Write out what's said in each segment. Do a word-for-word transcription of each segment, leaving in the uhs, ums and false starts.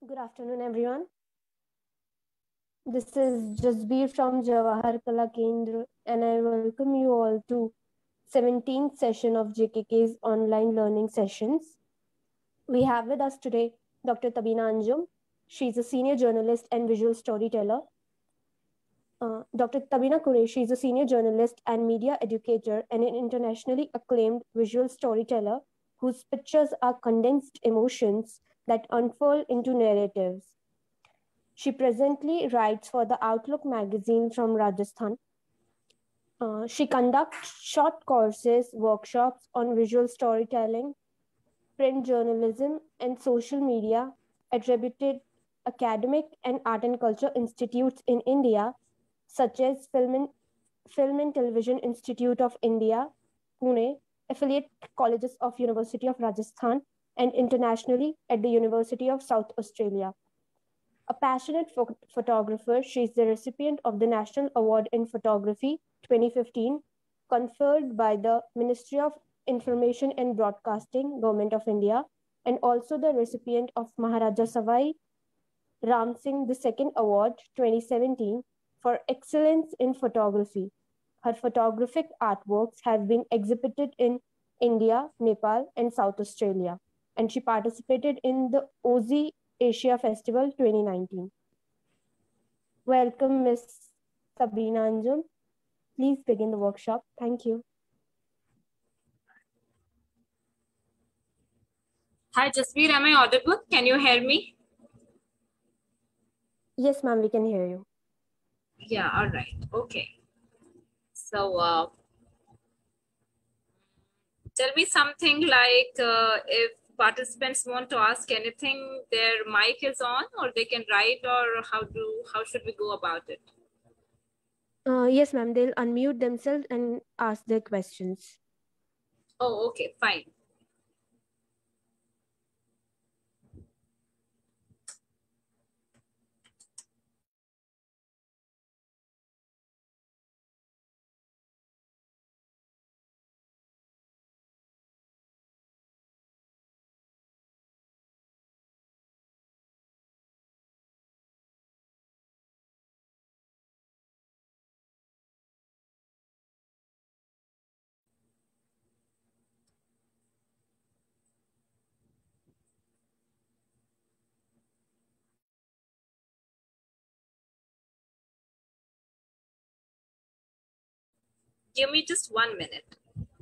Good afternoon, everyone. This is Jasbir from Jawahar Kala Kendra, and I welcome you all to seventeenth session of J K K's online learning sessions. We have with us today Doctor Tabina Anjum. She's a senior journalist and visual storyteller. Uh, Doctor Tabina Qureshi is a senior journalist and media educator and an internationally acclaimed visual storyteller whose pictures are condensed emotions that unfold into narratives. She presently writes for the Outlook magazine from Rajasthan. Uh, she conducts short courses, workshops on visual storytelling, print journalism, and social media at reputed academic and art and culture institutes in India, such as Film and, Film and Television Institute of India, Pune, affiliate colleges of University of Rajasthan, and internationally at the University of South Australia. A passionate pho- photographer, she is the recipient of the National Award in Photography twenty fifteen, conferred by the Ministry of Information and Broadcasting, Government of India, and also the recipient of Maharaja Savai Ram Singh the Second Award twenty seventeen for excellence in photography. Her photographic artworks have been exhibited in India, Nepal, and South Australia, and she participated in the O Z I Asia Festival twenty nineteen. Welcome, Miss Sabrina Anjum. Please begin the workshop. Thank you. Hi, Jasbir. Am I audible? Can you hear me? Yes, ma'am, we can hear you. Yeah, all right. Okay. So, uh, tell me something like uh, if participants want to ask anything, their mic is on, or they can write, or how do how should we go about it? Uh, yes, ma'am, they'll unmute themselves and ask their questions. Oh, okay, fine. Give me just one minute.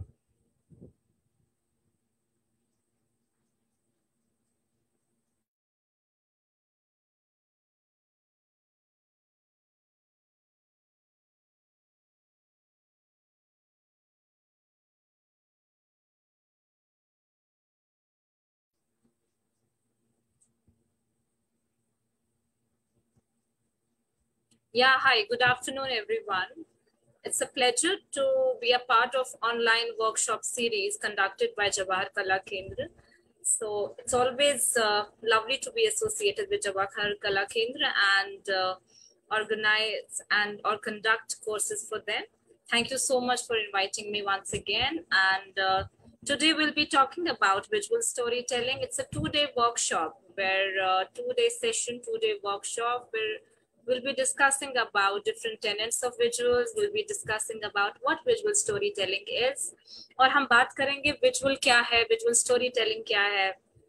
Yeah, hi, good afternoon, everyone. It's a pleasure to be a part of online workshop series conducted by Jawahar Kala Kendra. So it's always uh, lovely to be associated with Jawahar Kala Kendra and uh, organize and or conduct courses for them. Thank you so much for inviting me once again. And uh, today we'll be talking about visual storytelling. It's a two-day workshop where uh, two-day session, two-day workshop where we'll be discussing about different tenets of visuals. We'll be discussing about what visual storytelling is. और हम बात करेंगे visual क्या है, visual storytelling क्या है.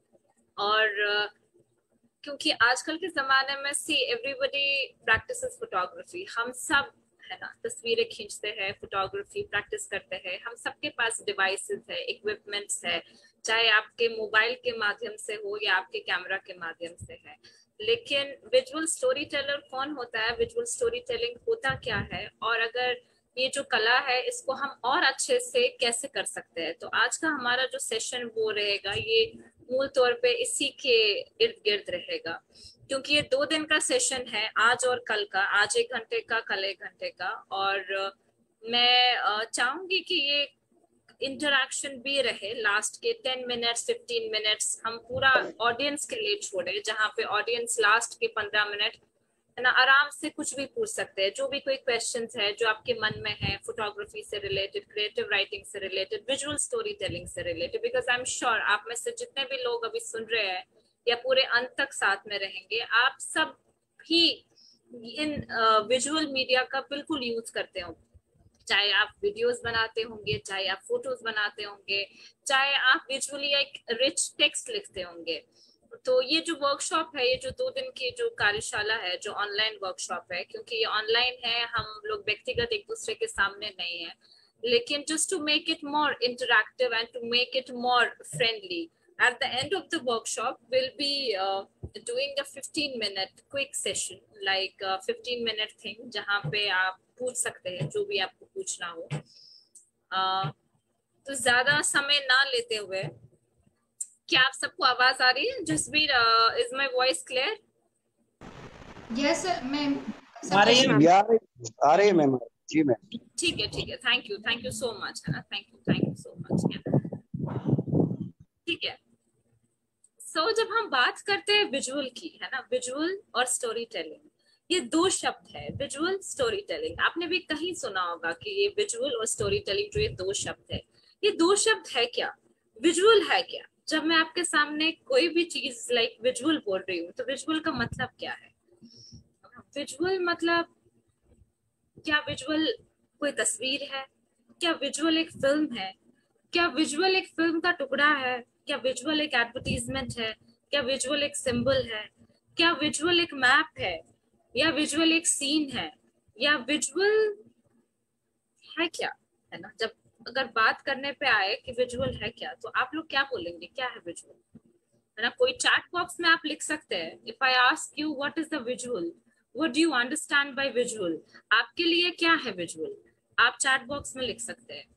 और uh, क्योंकि आजकल के ज़माने में सी everybody practices photography. हम सब है ना तस्वीरें खींचते हैं, फोटोग्राफी प्रैक्टिस करते हैं. हम सबके पास डिवाइसेस है, इक्विपमेंट्स है, चाहे आपके मोबाइल के माध्यम से हो या आपके कैमरा के माध्यम से है. लेकिन विजुअल स्टोरी टेलर कौन होता है, विजुअल स्टोरी टेलिंग होता क्या है, और अगर ये जो कला है इसको हम और अच्छे से कैसे कर सकते हैं. तो आज का हमारा जो सेशन वो रहेगा, ये मूल तौर पे इसी के इर्द गिर्द रहेगा, क्योंकि ये दो दिन का सेशन है, आज और कल का. आज एक घंटे का, कल एक घंटे का. और मैं चाहूंगी कि ये इंटरैक्शन भी रहे. लास्ट के टेन मिनट्स फिफ्टीन मिनट्स हम पूरा ऑडियंस के लिए छोड़े, जहाँ पे ऑडियंस लास्ट के पंद्रह मिनट है ना आराम से कुछ भी पूछ सकते हैं. जो भी कोई क्वेश्चंस है जो आपके मन में है, फोटोग्राफी से रिलेटेड, क्रिएटिव राइटिंग से रिलेटेड, विजुअल स्टोरी टेलिंग से related, because I am sure आप में से जितने भी लोग अभी सुन रहे हैं या पूरे अंत तक साथ में रहेंगे। आप सब भी इन विजुअल मीडिया का बिल्कुल यूज करते हो, चाहे आप वीडियोस बनाते होंगे, चाहे आप फोटोज बनाते होंगे, चाहे आप विजुअली एक रिच टेक्स्ट लिखते होंगे। तो ये जो वर्कशॉप है, ये जो दो दिन की जो कार्यशाला है, जो ऑनलाइन वर्कशॉप है, क्योंकि ये ऑनलाइन है, हम लोग व्यक्तिगत एक दूसरे के सामने नहीं है, लेकिन just to make it more interactive and to make it more friendly, at the end of the workshop we'll be uh, doing a fifteen minute quick session, like a fifteen minute thing, जहाँ पे आप पूछ सकते हैं जो भी आपको पूछना हो। uh, तो ज्यादा समय ना लेते हुए, क्या आप सबको आवाज आ रही है? Jasbir, is my voice clear? Yes ma'am, आ रही है यार, आ रही है मैम जी मैम। ठीक है ठीक है, thank you thank you so much, है ना, thank you thank you so much. ठीक है, सो so, जब हम बात करते हैं विजुअल की, है ना, विजुअल और स्टोरी टेलिंग, ये दो शब्द है, विजुअल स्टोरी टेलिंग। आपने भी कहीं सुना होगा कि ये विजुअल और स्टोरी टेलिंग जो ये दो शब्द है, ये दो शब्द है क्या, विजुअल है क्या? जब मैं आपके सामने कोई भी चीज लाइक विजुअल बोल रही हूँ, तो विजुअल का मतलब क्या है? विजुअल मतलब क्या विजुअल कोई तस्वीर है? क्या विजुअल एक फिल्म है? क्या विजुअल एक फिल्म का टुकड़ा है? क्या विजुअल एक एडवर्टीजमेंट है? क्या विजुअल एक सिंबल है? क्या विजुअल एक मैप है? या विजुअल एक सीन है? या विजुअल है क्या, है ना? जब अगर बात करने पे आए कि विजुअल है क्या, तो आप लोग क्या बोलेंगे, क्या है विजुअल, है ना? कोई चैट बॉक्स में आप लिख सकते हैं, if I ask you what is the visual, what do you understand by visual, आपके लिए क्या है विजुअल, आप चैट बॉक्स में लिख सकते हैं।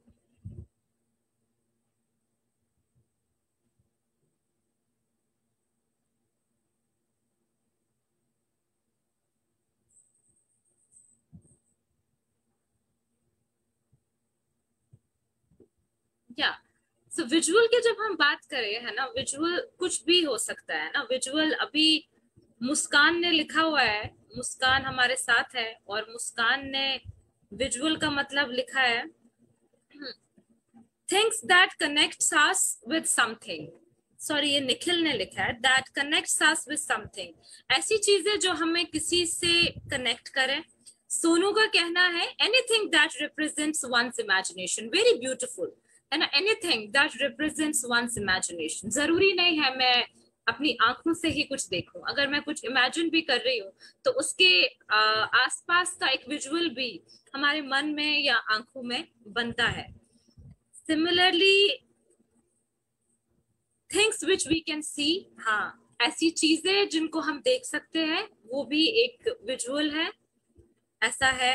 या सो विजुअल की जब हम बात करें, है ना, विजुअल कुछ भी हो सकता है ना। विजुअल अभी मुस्कान ने लिखा हुआ है, मुस्कान हमारे साथ है, और मुस्कान ने विजुअल का मतलब लिखा है things that connects us with something. Sorry, ये निखिल ने लिखा है that connects us with something, ऐसी चीजें जो हमें किसी से कनेक्ट करें। सोनू का कहना है anything that represents one's imagination, very beautiful, है ना, anything that represents one's imagination. जरूरी नहीं है मैं अपनी आंखों से ही कुछ देखूं, अगर मैं कुछ इमेजिन भी कर रही हूँ तो उसके आसपास का एक विजुअल भी हमारे मन में या आंखों में बनता है। Similarly things which we can see, हाँ, ऐसी चीजें जिनको हम देख सकते हैं, वो भी एक विजुअल है, ऐसा है।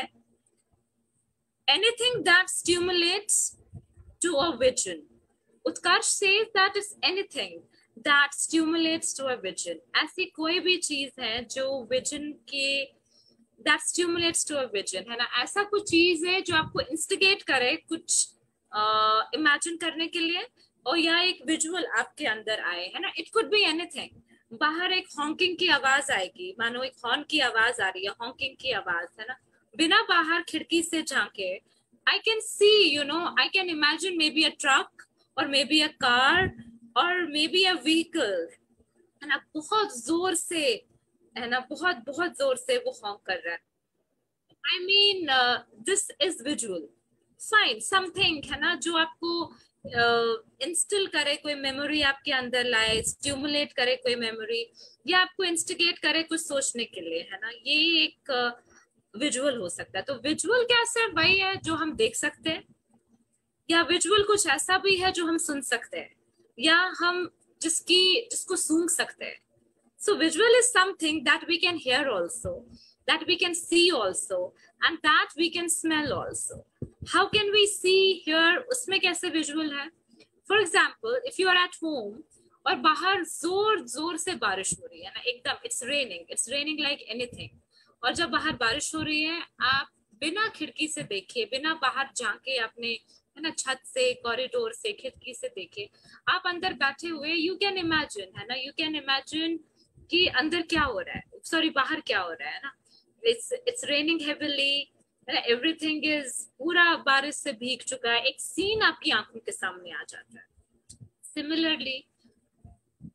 Anything that stimulates to a vision. Utkarsh says that is anything that stimulates to a vision. ऐसी कोई भी चीज है जो vision के that stimulates to a vision, है ना, ऐसा कुछ चीज है जो आपको instigate करे कुछ इमेजिन uh, करने के लिए, और या एक विजुअल आपके अंदर आए, है ना। It could be anything. बाहर एक हॉन्किंग की आवाज आएगी, मानो एक हॉर्न की आवाज आ रही है, हॉन्किंग की आवाज, है ना, बिना बाहर खिड़की से झांके I can see, you know, I can imagine maybe a truck or maybe a car or maybe a vehicle, है ना, बहुत जोर से, है ना, बहुत बहुत जोर से वो हॉन्क कर रहा है। I mean, uh, this is visual. Fine, something, है ना, जो आपको इंस्टिल uh, करे, कोई मेमोरी आपके अंदर लाए, स्टिमुलेट करे कोई मेमोरी, या आपको इंस्टिगेट करे कुछ सोचने के लिए, है ना, ये एक uh, विजुअल हो सकता है। तो विजुअल क्या सिर्फ वही है जो हम देख सकते हैं, या विजुअल कुछ ऐसा भी है जो हम सुन सकते हैं, या हम जिसकी जिसको सूंघ सकते हैं। So visual is something that we can hear also, that we can see also, and that we can smell also. How can we see hear, उसमें कैसे विजुअल है? For example, if you are at home और बाहर जोर जोर से बारिश हो रही है ना, एकदम, it's raining, it's raining like anything, और जब बाहर बारिश हो रही है, आप बिना खिड़की से देखे, बिना बाहर झांके, अपने, है ना, छत से, कॉरिडोर से, खिड़की से देखे, आप अंदर बैठे हुए, यू कैन इमेजिन, है ना, यू कैन इमेजिन कि अंदर क्या हो रहा है, सॉरी बाहर क्या हो रहा है ना। It's it's raining heavily, everything is पूरा बारिश से भीग चुका है, एक सीन आपकी आंखों के सामने आ जाता है। सिमिलरली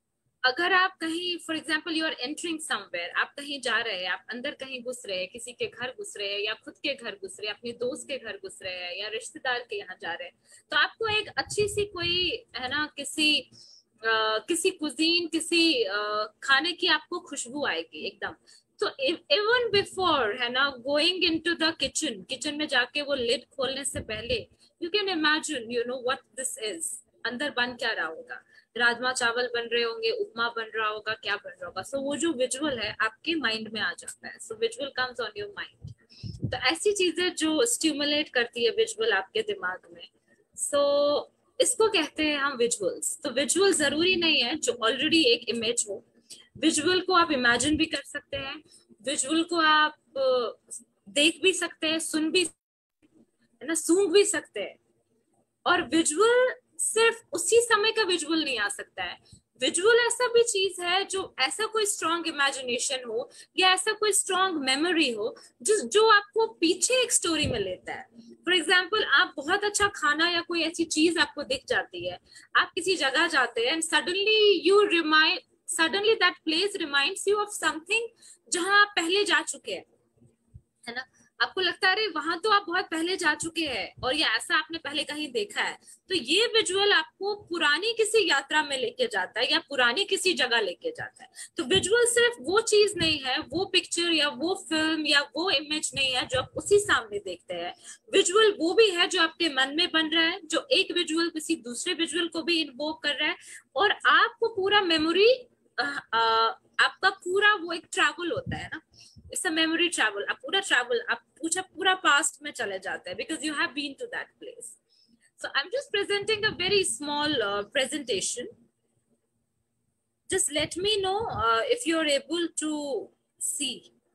अगर आप कहीं for example you are entering somewhere, आप कहीं जा रहे हैं, आप अंदर कहीं घुस रहे हैं, किसी के घर घुस रहे हैं या खुद के घर घुस रहे हैं, अपने दोस्त के घर घुस रहे हैं या रिश्तेदार के यहाँ जा रहे हैं, तो आपको एक अच्छी सी कोई है ना किसी uh, किसी कुजीन, किसी uh, खाने की आपको खुशबू आएगी एकदम। तो इवन बिफोर है ना going into the kitchen, kitchen में जाके वो लिड खोलने से पहले you can imagine you know what this is, अंदर बन क्या रहा होगा, राजमा चावल बन रहे होंगे, उपमा बन रहा होगा, क्या बन रहा होगा। सो so, वो जो विजुअल है आपके माइंड में आ जाता है। So visual comes on your mind. तो ऐसी चीजें जो स्टिमुलेट करती है विजुअल आपके दिमाग में, सो so, इसको कहते हैं हम विजुअल्स। तो विजुअल जरूरी नहीं है जो ऑलरेडी एक इमेज हो, विजुअल को आप इमेजिन भी कर सकते हैं, विजुअल को आप देख भी सकते हैं, सुन भी है ना, सूंघ भी सकते हैं। और विजुअल सिर्फ उसी समय का विजुअल नहीं आ सकता है, विजुअल ऐसा भी चीज है जो ऐसा कोई स्ट्रॉन्ग इमेजिनेशन हो या ऐसा कोई स्ट्रॉन्ग मेमोरी हो जिस जो आपको पीछे एक स्टोरी में लेता है। फॉर एग्जाम्पल आप बहुत अच्छा खाना या कोई ऐसी चीज आपको दिख जाती है, आप किसी जगह जाते हैं and suddenly you remind suddenly that place reminds you of something जहां आप पहले जा चुके हैं, है ना। आपको लगता है अरे वहां तो आप बहुत पहले जा चुके हैं और ये ऐसा आपने पहले कहीं देखा है। तो ये विजुअल आपको पुरानी किसी यात्रा में लेके जाता है या पुरानी किसी जगह लेके जाता है। तो विजुअल सिर्फ वो चीज नहीं है, वो पिक्चर या वो फिल्म या वो इमेज नहीं है जो आप उसी सामने देखते हैं। विजुअल वो भी है जो आपके मन में बन रहा है, जो एक विजुअल किसी दूसरे विजुअल को भी इन्वोक कर रहा है और आपको पूरा मेमोरी, आपका पूरा वो एक ट्रैवल होता है ना, इट्स अ मेमोरी ट्रैवल। आप पूरा ट्रैवल आप पूरा पूरा पास्ट में चले जाते हैं because you have been to that place. So I am just presenting a very small presentation. Just let me know if you are able to see.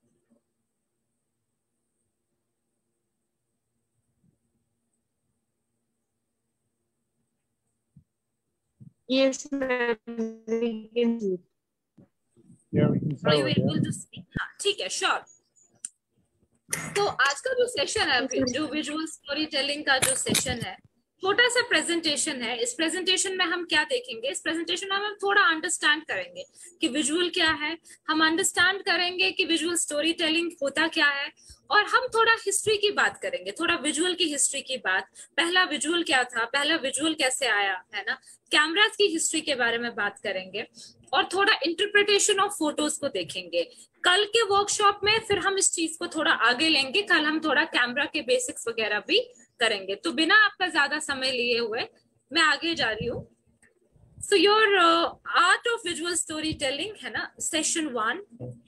Yes, ma'am. We can see. Yeah, we can Are you see. able to speak? हाँ, ठीक है, sure. तो आज का जो session है, जो visual story telling का जो सेशन है, छोटा सा प्रेजेंटेशन है। इस प्रेजेंटेशन में हम क्या देखेंगे, इस प्रेजेंटेशन में हम थोड़ा अंडरस्टैंड करेंगे कि विजुअल क्या है, हम अंडरस्टैंड करेंगे कि विजुअल स्टोरी टेलिंग होता क्या है, और हम थोड़ा हिस्ट्री की बात करेंगे, थोड़ा विजुअल की हिस्ट्री की बात। पहला विजुअल क्या था, पहला विजुअल कैसे आया, है ना। कैमरास की हिस्ट्री के बारे में बात करेंगे और थोड़ा इंटरप्रिटेशन ऑफ फोटोज को देखेंगे। कल के वर्कशॉप में फिर हम इस चीज को थोड़ा आगे लेंगे, कल हम थोड़ा कैमरा के बेसिक्स वगैरह भी करेंगे। तो बिना आपका ज्यादा समय लिए हुए मैं आगे जा रही हूँ। So your art of visual story telling, है ना, session one.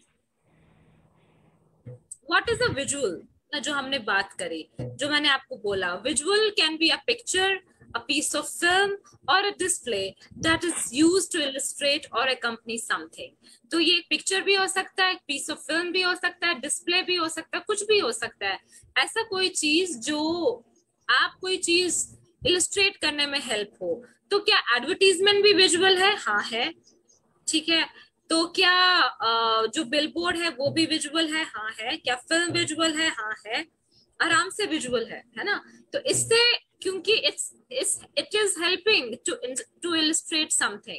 What is a visual, जो हमने बात करी, जो मैंने आपको बोला, visual can be a picture, a piece of film or a display that is used to illustrate or accompany something। तो ये एक पिक्चर भी हो सकता है, एक पीस ऑफ फिल्म भी हो सकता है, डिस्प्ले भी हो सकता है, कुछ भी हो सकता है। ऐसा कोई चीज जो आप कोई चीज इलस्ट्रेट करने में हेल्प हो। तो क्या एडवर्टीजमेंट भी विजुअल है? हाँ है, ठीक है। तो क्या जो बिलबोर्ड है वो भी विजुअल है? हाँ है। क्या फिल्म विजुअल है? हाँ है, आराम से विजुअल है, है ना। तो इससे, क्योंकि it's it is helping to to illustrate something.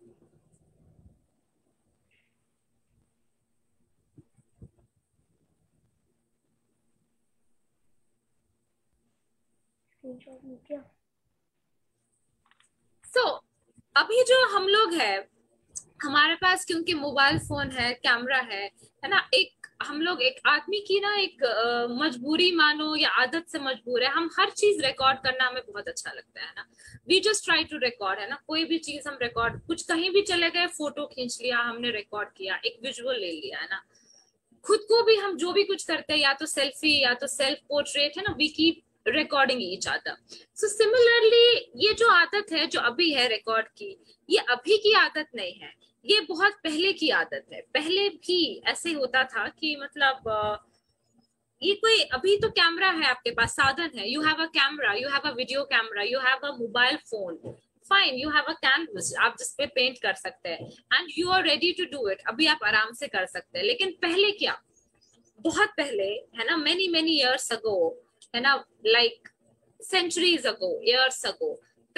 So so, अभी जो हम लोग है, हमारे पास क्योंकि मोबाइल फोन है, कैमरा है, है ना, एक हम लोग एक आदमी की ना एक मजबूरी मानो या आदत से मजबूर है, हम हर चीज रिकॉर्ड करना हमें बहुत अच्छा लगता है ना। We just try to record, है ना, कोई भी चीज हम रिकॉर्ड, कुछ कहीं भी चले गए, फोटो खींच लिया, हमने रिकॉर्ड किया, एक विजुअल ले लिया, है ना। खुद को भी हम जो भी कुछ करते हैं, या तो सेल्फी या तो सेल्फ पोर्ट्रेट, है ना, we keep recording each other. So similarly ये जो आदत है जो अभी है रिकॉर्ड की, ये अभी की आदत नहीं है, ये बहुत पहले की आदत है। पहले भी ऐसे होता था कि मतलब ये कोई, अभी तो कैमरा है आपके पास, साधन है, you have a camera, you have a video camera, you have a mobile phone, fine, you have a canvas, आप जिस पे पेंट कर सकते हैं, and you are ready to do it. अभी आप आराम से कर सकते हैं। लेकिन पहले क्या, बहुत पहले, है ना, मेनी मेनी इयर्स अगो, है ना, like centuries ago, years ago,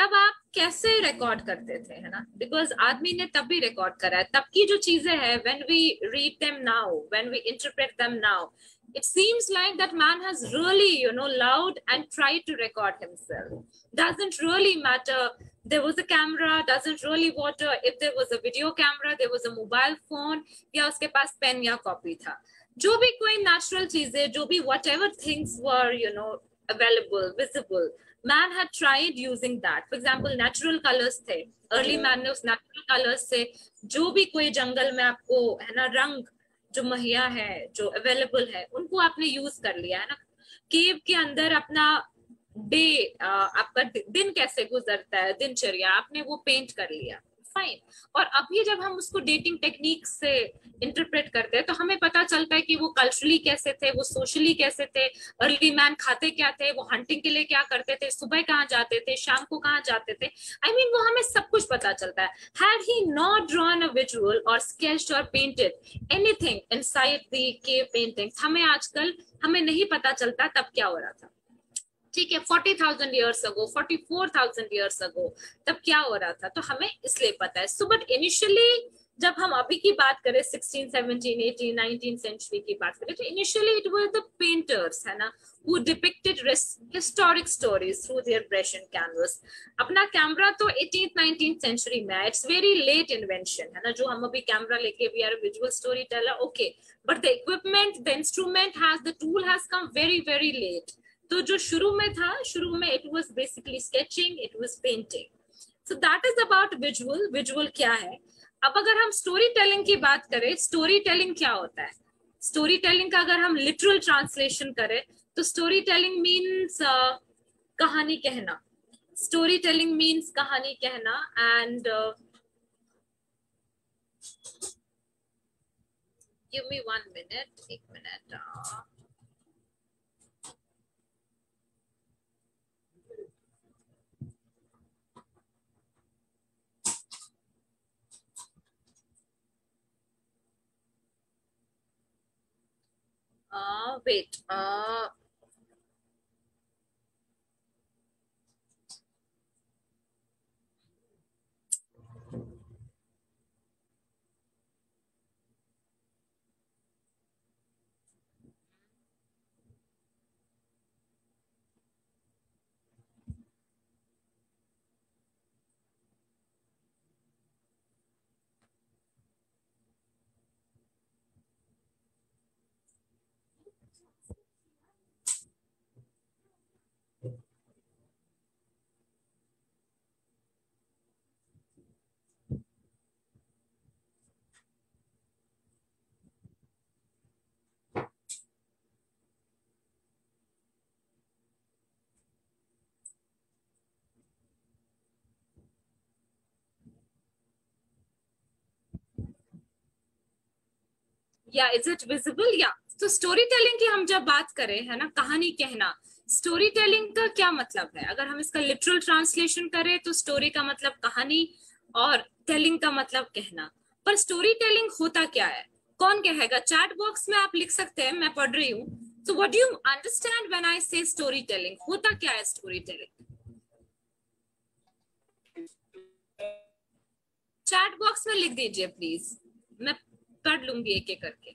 तब आप कैसे रिकॉर्ड करते थे, है ना, बिकॉज आदमी ने तब भी रिकॉर्ड करा है, तब की जो चीजें हैं, when we read them now, when we interpret them now, it seems like that man has really, you know, loved and tried to record himself. Doesn't really matter there was a camera, doesn't really matter if there was a video camera, there was a mobile phone, या उसके पास pen या copy था, जो भी कोई natural चीजें, जो भी whatever things were, you know, available, visible, man had tried using that. For example, natural colors थे, early man ने उस natural colors से जो भी कोई जंगल में आपको, है ना, रंग जो मुहैया है, जो अवेलेबल है, उनको आपने यूज कर लिया, है ना. केव के अंदर अपना डे, आपका दिन कैसे गुजरता है, दिनचर्या, आपने वो पेंट कर लिया, फाइन. और अभी जब हम उसको डेटिंग टेक्निक से इंटरप्रेट करते हैं तो हमें पता चलता है कि वो कल्चरली कैसे थे, वो सोशली कैसे थे, अर्ली मैन खाते क्या थे, वो हंटिंग के लिए क्या करते थे, सुबह कहाँ जाते थे, शाम को कहाँ जाते थे. आई I मीन mean, वो हमें सब कुछ पता चलता है. Had he not drawn a visual or sketched or painted anything inside the cave paintings, हमें आजकल हमें नहीं पता चलता तब क्या हो रहा था. ठीक है, forty thousand years ago, forty four thousand years ago तब क्या हो रहा था, तो हमें इसलिए पता है. सो बट इनिशियली जब हम अभी की बात करें, sixteen, seventeen, eighteen, nineteen century की बात करें, तो initially it were the painters, है ना, who depicted historic stories through their brush and canvas. अपना कैमरा तो एटीन्थ, नाइनटीन्थ सेंचुरी में है, इट्स वेरी लेट इन्वेंशन, है ना, जो हम अभी कैमरा लेके we are visual story teller, okay, but the equipment, the instrument has, the tool has come very very late. तो जो शुरू में था, शुरू में it was basically sketching, it was painting. So that is about visual. Visual क्या है. अब अगर हम स्टोरी टेलिंग की बात करें, स्टोरी टेलिंग क्या होता है. स्टोरी टेलिंग का अगर हम लिटरल ट्रांसलेशन करें तो स्टोरी टेलिंग मीन्स कहानी कहना. स्टोरी टेलिंग मीन्स कहानी कहना. And give me one minute, एक मिनट. uh, Uh, wait. Uh, yeah is it visible. या तो स्टोरी टेलिंग की हम जब बात करें, है ना, कहानी कहना, स्टोरी टेलिंग का क्या मतलब है. अगर हम इसका लिटरल ट्रांसलेशन करें तो स्टोरी का मतलब कहानी और टेलिंग का मतलब कहना. पर स्टोरी टेलिंग होता क्या है, कौन कहेगा. चैट बॉक्स में आप लिख सकते हैं, मैं पढ़ रही हूँ. So what do you understand when I say story telling. होता क्या है स्टोरी टेलिंग. चैट बॉक्स में लिख दीजिए प्लीज, मैं पढ़ लूंगी एक एक करके.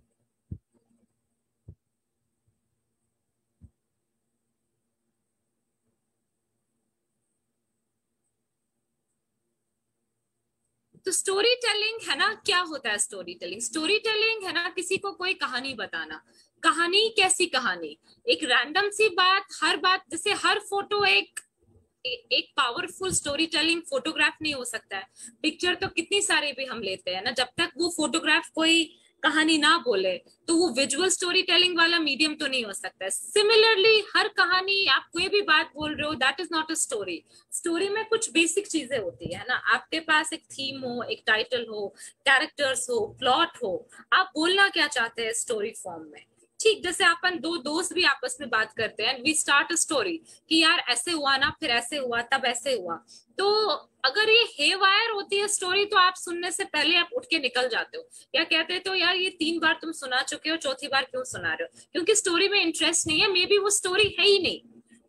तो स्टोरी टेलिंग, है ना, क्या होता है स्टोरी टेलिंग. स्टोरी टेलिंग, है ना, किसी को कोई कहानी बताना. कहानी कैसी कहानी. एक रैंडम सी बात, हर बात, जैसे हर फोटो एक एक पावरफुल स्टोरी टेलिंग फोटोग्राफ नहीं हो सकता है. पिक्चर तो कितनी सारी भी हम लेते हैं ना, जब तक वो फोटोग्राफ कोई कहानी ना बोले तो वो विजुअल स्टोरी टेलिंग वाला मीडियम तो नहीं हो सकता है. सिमिलरली हर कहानी, आप कोई भी बात बोल रहे हो, that is not a story. Story में कुछ बेसिक चीजें होती है ना, आपके पास एक थीम हो, एक टाइटल हो, कैरेक्टर्स हो, प्लॉट हो, आप बोलना क्या चाहते हैं स्टोरी फॉर्म में. ठीक, जैसे अपन दो दोस्त भी आपस में बात करते हैं, वी स्टार्ट अ स्टोरी कि यार ऐसे हुआ ना, फिर ऐसे हुआ, तब ऐसे हुआ. तो अगर ये हे वायर होती है स्टोरी तो आप सुनने से पहले आप उठ के निकल जाते हो, या कहते हो तो यार ये तीन बार तुम सुना चुके हो, चौथी बार क्यों सुना रहे हो, क्योंकि स्टोरी में इंटरेस्ट नहीं है, मे बी वो स्टोरी है ही नहीं.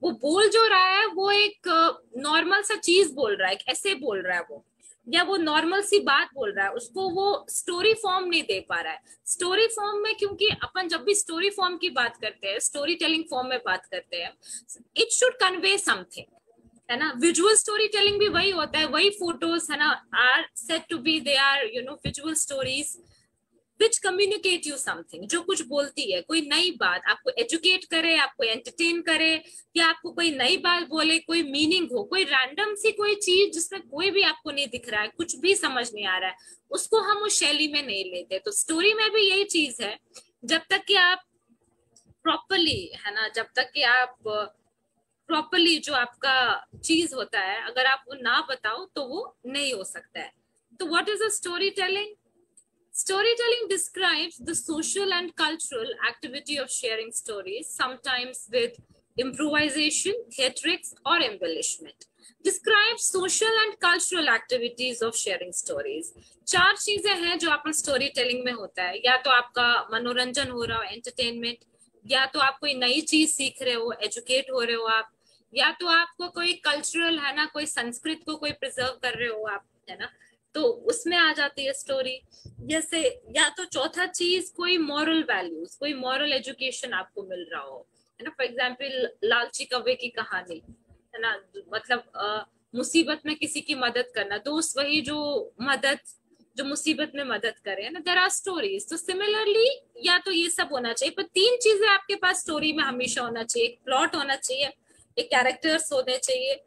वो बोल जो रहा है वो एक नॉर्मल सा चीज बोल रहा है, ऐसे बोल रहा है वो, या वो नॉर्मल सी बात बोल रहा है, उसको वो स्टोरी फॉर्म नहीं दे पा रहा है। स्टोरी फॉर्म में, क्योंकि अपन जब भी स्टोरी फॉर्म की बात करते हैं, स्टोरी टेलिंग फॉर्म में बात करते हैं, इट शुड कन्वे समथिंग, है ना। विजुअल स्टोरी टेलिंग भी वही होता है, वही फोटोज, है ना, are said to be, they are you know visual stories which communicate you something, जो कुछ बोलती है, कोई नई बात आपको एजुकेट करे, आपको एंटरटेन करे, या आपको कोई नई बात बोले, कोई मीनिंग हो, कोई रैंडम सी कोई चीज जिसमें कोई भी आपको नहीं दिख रहा है, कुछ भी समझ नहीं आ रहा है, उसको हम उस शैली में नहीं लेते। तो स्टोरी में भी यही चीज है, जब तक कि आप प्रॉपरली, है ना, जब तक कि आप प्रॉपरली जो आपका चीज होता है, अगर आप वो ना बताओ तो वो नहीं हो सकता है। तो what is a story telling? Storytelling describes the social and cultural activity of sharing stories, sometimes with improvisation, theatrics, or embellishment. Describes social and cultural activities of sharing stories. चार चीजें हैं जो अपन स्टोरी टेलिंग में होता है, या तो आपका मनोरंजन हो रहा हो, एंटरटेनमेंट, या तो आप कोई नई चीज सीख रहे हो, एजुकेट हो रहे हो आप, या तो आपको कोई कल्चरल, है ना, कोई संस्कृत को कोई प्रिजर्व कर रहे हो आप, है ना, तो उसमें आ जाती है स्टोरी। जैसे, या तो चौथा चीज कोई मॉरल वैल्यूज, कोई मॉरल एजुकेशन आपको मिल रहा हो, है ना। फॉर एग्जाम्पल लालची कौवे की कहानी, है ना, मतलब आ, मुसीबत में किसी की मदद करना, दोस्त वही जो मदद, जो मुसीबत में मदद करे, है ना, देयर आर स्टोरीज। तो सिमिलरली या तो ये सब होना चाहिए, पर तीन चीजें आपके पास स्टोरी में हमेशा होना चाहिए, एक प्लॉट होना चाहिए, एक कैरेक्टर्स होने चाहिए,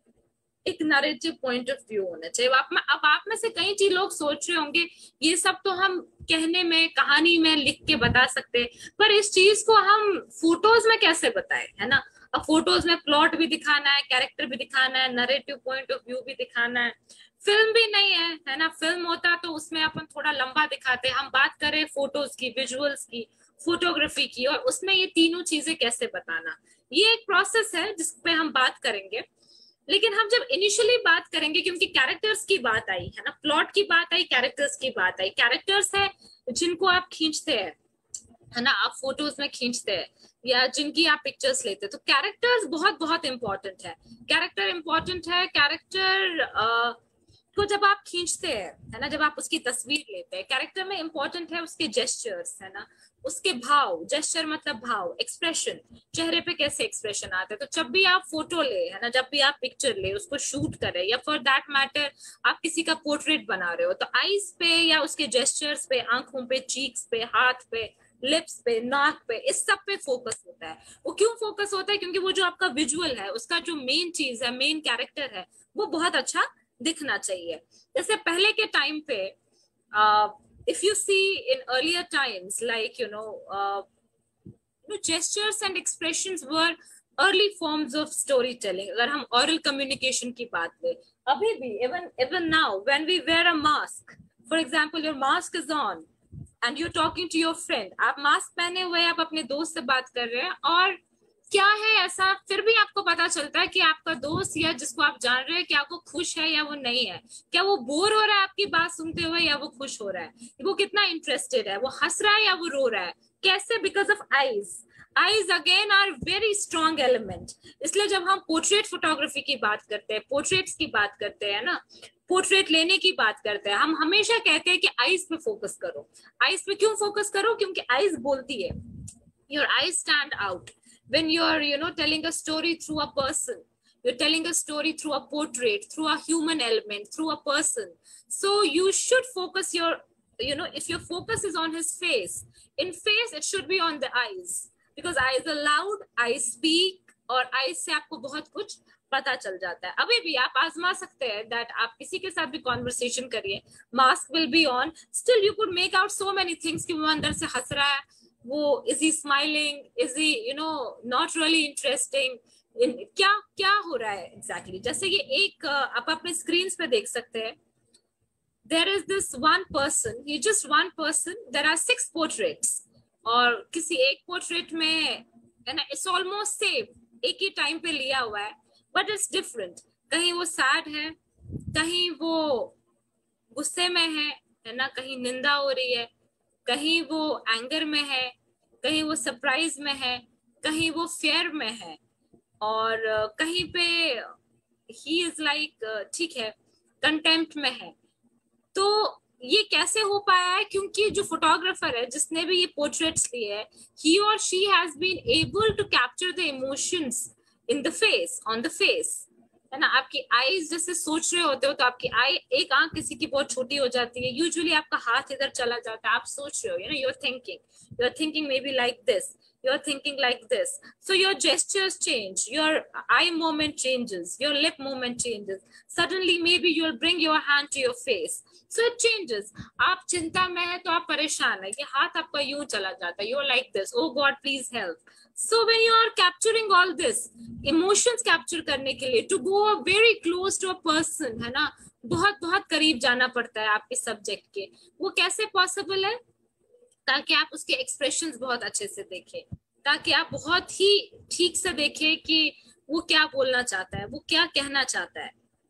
एक नैरेटिव पॉइंट ऑफ व्यू होना चाहिए। आप में, अब आप में से कई चीज लोग सोच रहे होंगे ये सब तो हम कहने में, कहानी में लिख के बता सकते हैं, पर इस चीज को हम फोटोज में कैसे बताएं, है ना। अब फोटोज में प्लॉट भी दिखाना है, कैरेक्टर भी दिखाना है, नैरेटिव पॉइंट ऑफ व्यू भी दिखाना है। फिल्म भी नहीं है, है ना, फिल्म होता तो उसमें अपन थोड़ा लंबा दिखाते, हम बात करें फोटोज की, विजुअल्स की, फोटोग्राफी की, और उसमें ये तीनों चीजें कैसे बताना, ये एक प्रोसेस है जिस पे हम बात करेंगे। लेकिन हम जब इनिशियली बात करेंगे, क्योंकि कैरेक्टर्स की बात आई, है ना, प्लॉट की बात आई, कैरेक्टर्स की बात आई, कैरेक्टर्स है जिनको आप खींचते हैं, है ना, आप फोटोज में खींचते हैं, या जिनकी आप पिक्चर्स लेते हैं, तो कैरेक्टर्स बहुत बहुत इंपॉर्टेंट है। कैरेक्टर इंपॉर्टेंट है, कैरेक्टर को जब आप खींचते हैं, है ना, जब आप उसकी तस्वीर लेते हैं, कैरेक्टर में इंपॉर्टेंट है उसके जेस्चर्स, है ना, उसके भाव, जेस्चर मतलब भाव, एक्सप्रेशन, चेहरे पे कैसे एक्सप्रेशन आते हैं। तो जब भी आप फोटो ले, है ना, जब भी आप पिक्चर ले, उसको शूट करें, या फॉर दैट मैटर आप किसी का पोर्ट्रेट बना रहे हो, तो आईज पे या उसके जेस्चर्स पे, आंखों पे, चीक्स पे, हाथ पे, लिप्स पे, नाक पे, इस सब पे फोकस होता है। वो क्यों फोकस होता है? क्योंकि वो जो आपका विजुअल है, उसका जो मेन चीज है, मेन कैरेक्टर है, वो बहुत अच्छा दिखना चाहिए। जैसे पहले के टाइम पे, uh, if you see in earlier times, like you know, uh, you know, gestures and expressions were early forms of storytelling. अगर हम oral communication की बात करें, अभी भी, even even now, when we wear a mask, for example, your mask is on and you're talking to your friend, आप mask पहने हुए, आप अपने दोस्त से बात कर रहे हैं, और क्या है ऐसा, फिर भी आपको पता चलता है कि आपका दोस्त या जिसको आप जान रहे हैं, क्या वो खुश है या वो नहीं है, क्या वो बोर हो रहा है आपकी बात सुनते हुए या वो खुश हो रहा है, वो कितना इंटरेस्टेड है, वो हंस रहा है या वो रो रहा है, कैसे? Because of eyes. Eyes again are very strong element. इसलिए जब हम पोर्ट्रेट फोटोग्राफी की बात करते हैं, पोर्ट्रेट्स की बात करते हैं ना, पोर्ट्रेट लेने की बात करते हैं, हम हमेशा कहते हैं कि आईज पे फोकस करो। आईज पे क्यों फोकस करो? क्योंकि आईज बोलती है, your eyes stand out when you're, you know, telling a story through a person, you're telling a story through a portrait, through a human element, through a person. So you should focus your, you know, if your focus is on his face, in face it should be on the eyes, because eyes are loud, eyes speak, और eyes से आपको बहुत कुछ पता चल जाता है। अभी भी आप आजमा सकते हैं that आप किसी के साथ भी conversation करिए, mask will be on, still you could make out so many things कि वो अंदर से हंस रहा है, वो is he smiling, is he, you know, not really interesting, in, क्या क्या हो रहा है exactly। जैसे ये एक आप अपने screens पे देख सकते हैं, there is this one person, he just one person, there are six portraits, और किसी एक portrait में, है ना, it's almost same, एक ही time पे लिया हुआ है, but it's different। कहीं वो sad है, कहीं वो गुस्से में है, है ना, कहीं निंदा हो रही है, कहीं वो एंगर में है, कहीं वो सरप्राइज में है, कहीं वो फेयर में है, और कहीं पे ही इज लाइक ठीक है कंटेम्प्ट में है। तो ये कैसे हो पाया है? क्योंकि जो फोटोग्राफर है जिसने भी ये पोर्ट्रेट्स लिए है, ही और she has been able to capture the emotions in the face, on the face, है ना। आपकी आईज जैसे सोच रहे होते हो तो आपकी आई, एक आंख किसी की बहुत छोटी हो जाती है, यूजुअली आपका हाथ इधर चला जाता है, आप सोच रहे हो, you know, you are thinking, you are thinking maybe like this, you are thinking like this, so your gestures change, your eye movement changes, your lip movement changes, suddenly maybe you'll bring your hand to your face, so it changes. आप चिंता में है तो आप परेशान है, ये हाथ आपका यूं चला जाता है, you're like this, oh God please help. So when you are capturing all this emotions capture करने के लिए, to go very close to a person, है ना, बहुत बहुत करीब जाना पड़ता है आपके सब्जेक्ट के। वो कैसे पॉसिबल है? ताकि आप उसके एक्सप्रेशंस बहुत अच्छे से देखें, ताकि आप बहुत ही ठीक से देखें कि वो क्या बोलना चाहता है, वो क्या कहना चाहता है।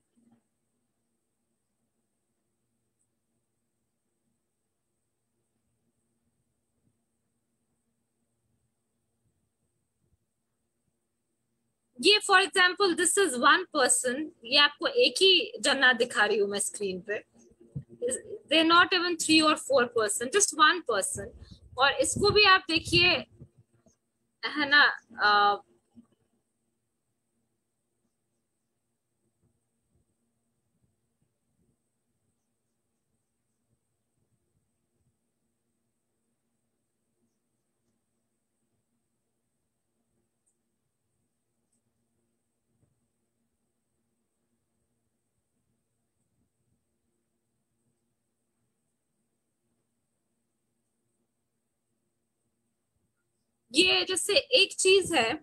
ये for example this is one person, ये आपको एक ही जना दिखा रही हूं मैं स्क्रीन पे, they're not even three or four person, just one person। और इसको भी आप देखिए, है ना, आ, ये जैसे एक चीज है,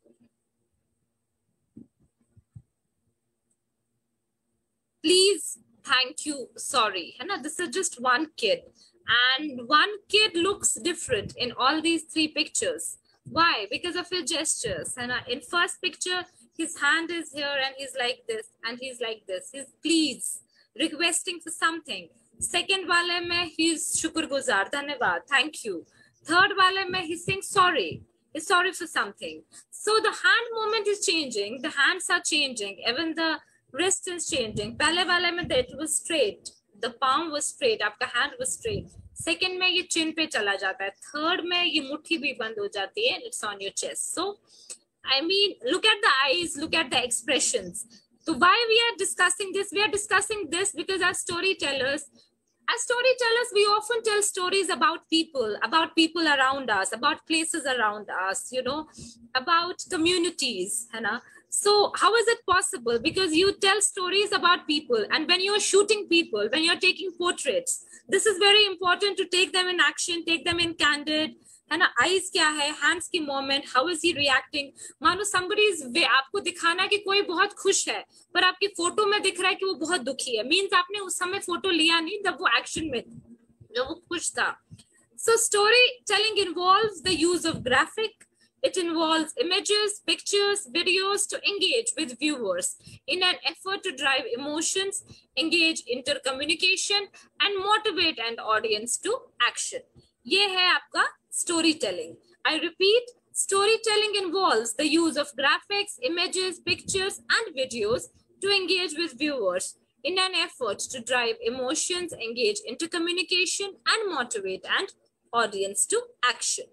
प्लीज, थैंक यू, सॉरी, है ना, this is just one kid and one kid looks different in all these three pictures. Why? Because of his gestures. And in first picture his hand is here and he's like this and he's like this, he's please requesting for something. Second wale mein he's shukrguzar, dhanyawad, thank you. Third wale mein he's saying sorry, he's sorry for something. So the hand movement is changing, the hands are changing, even the wrist is changing. Pehle wale mein that was straight, the palm was straight, आपका hand was straight. Second में ये chin पे चला जाता है, third में ये मुट्ठी भी बंद हो जाती है, it's on your chest. So I mean, look at the eyes, look at the expressions. So why we are discussing this? We are discussing this because as storytellers, as storytellers, we often tell stories about people, about people around us, about places around us, you know, about communities, है ना. So how is it possible? Because you tell stories about people, and when you're shooting people, when you're taking portraits, this is very important to take them in action, take them in candid, है ना. Eyes क्या है, hands की moment, how is he reacting? मानो somebody is, आपको दिखाना कि कोई बहुत खुश है, पर आपकी फोटो में दिख रहा है कि वो बहुत दुखी है, means आपने उस समय फोटो लिया नहीं जब वो एक्शन में, जब वो खुश था. So storytelling involves the use of graphic. It involves images, pictures, videos to engage with viewers in an effort to drive emotions, engage intercommunication, and motivate an audience to action. ये है आपका storytelling. I repeat, storytelling involves the use of graphics, images, pictures, and videos to engage with viewers in an effort to drive emotions, engage intercommunication, and motivate an audience to action.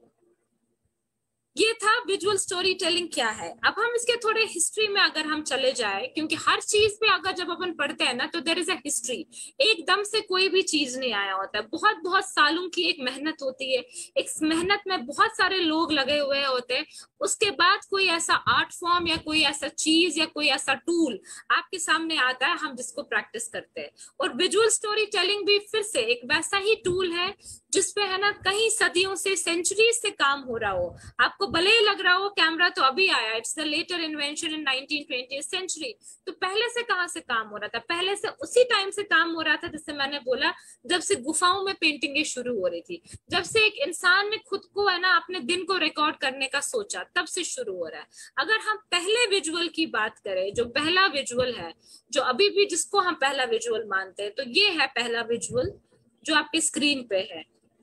ये था visual story telling क्या है. अब हम इसके थोड़े history में अगर हम चले जाए, क्योंकि हर चीज पे अगर जब अपन पढ़ते हैं ना तो देयर इज अ हिस्ट्री. एकदम से कोई भी चीज नहीं आया होता है, बहुत बहुत सालों की एक मेहनत होती है, एक मेहनत में बहुत सारे लोग लगे हुए होते हैं, उसके बाद कोई ऐसा आर्ट फॉर्म या कोई ऐसा चीज या कोई ऐसा टूल आपके सामने आता है हम जिसको प्रैक्टिस करते हैं. और विजुअल स्टोरी टेलिंग भी फिर से एक वैसा ही टूल है जिसपे है ना कई सदियों से, सेंचुरीज से काम हो रहा हो. आपको भले ही लग रहा हो कैमरा तो अभी आया, it's the later invention in nineteen twentieth century, तो पहले से कहां से काम हो रहा था? पहले से उसी टाइम से काम हो रहा था जिससे मैंने बोला, जब से गुफाओं में पेंटिंगें शुरू हो रही थी, जब से एक इंसान ने खुद को है ना अपने दिन को रिकॉर्ड करने का सोचा, तब से शुरू हो रहा है. अगर हम पहले विजुअल की बात करें, जो पहला विजुअल है, जो अभी भी जिसको हम पहला विजुअल मानते हैं, तो ये है पहला विजुअल जो आपके स्क्रीन पे है.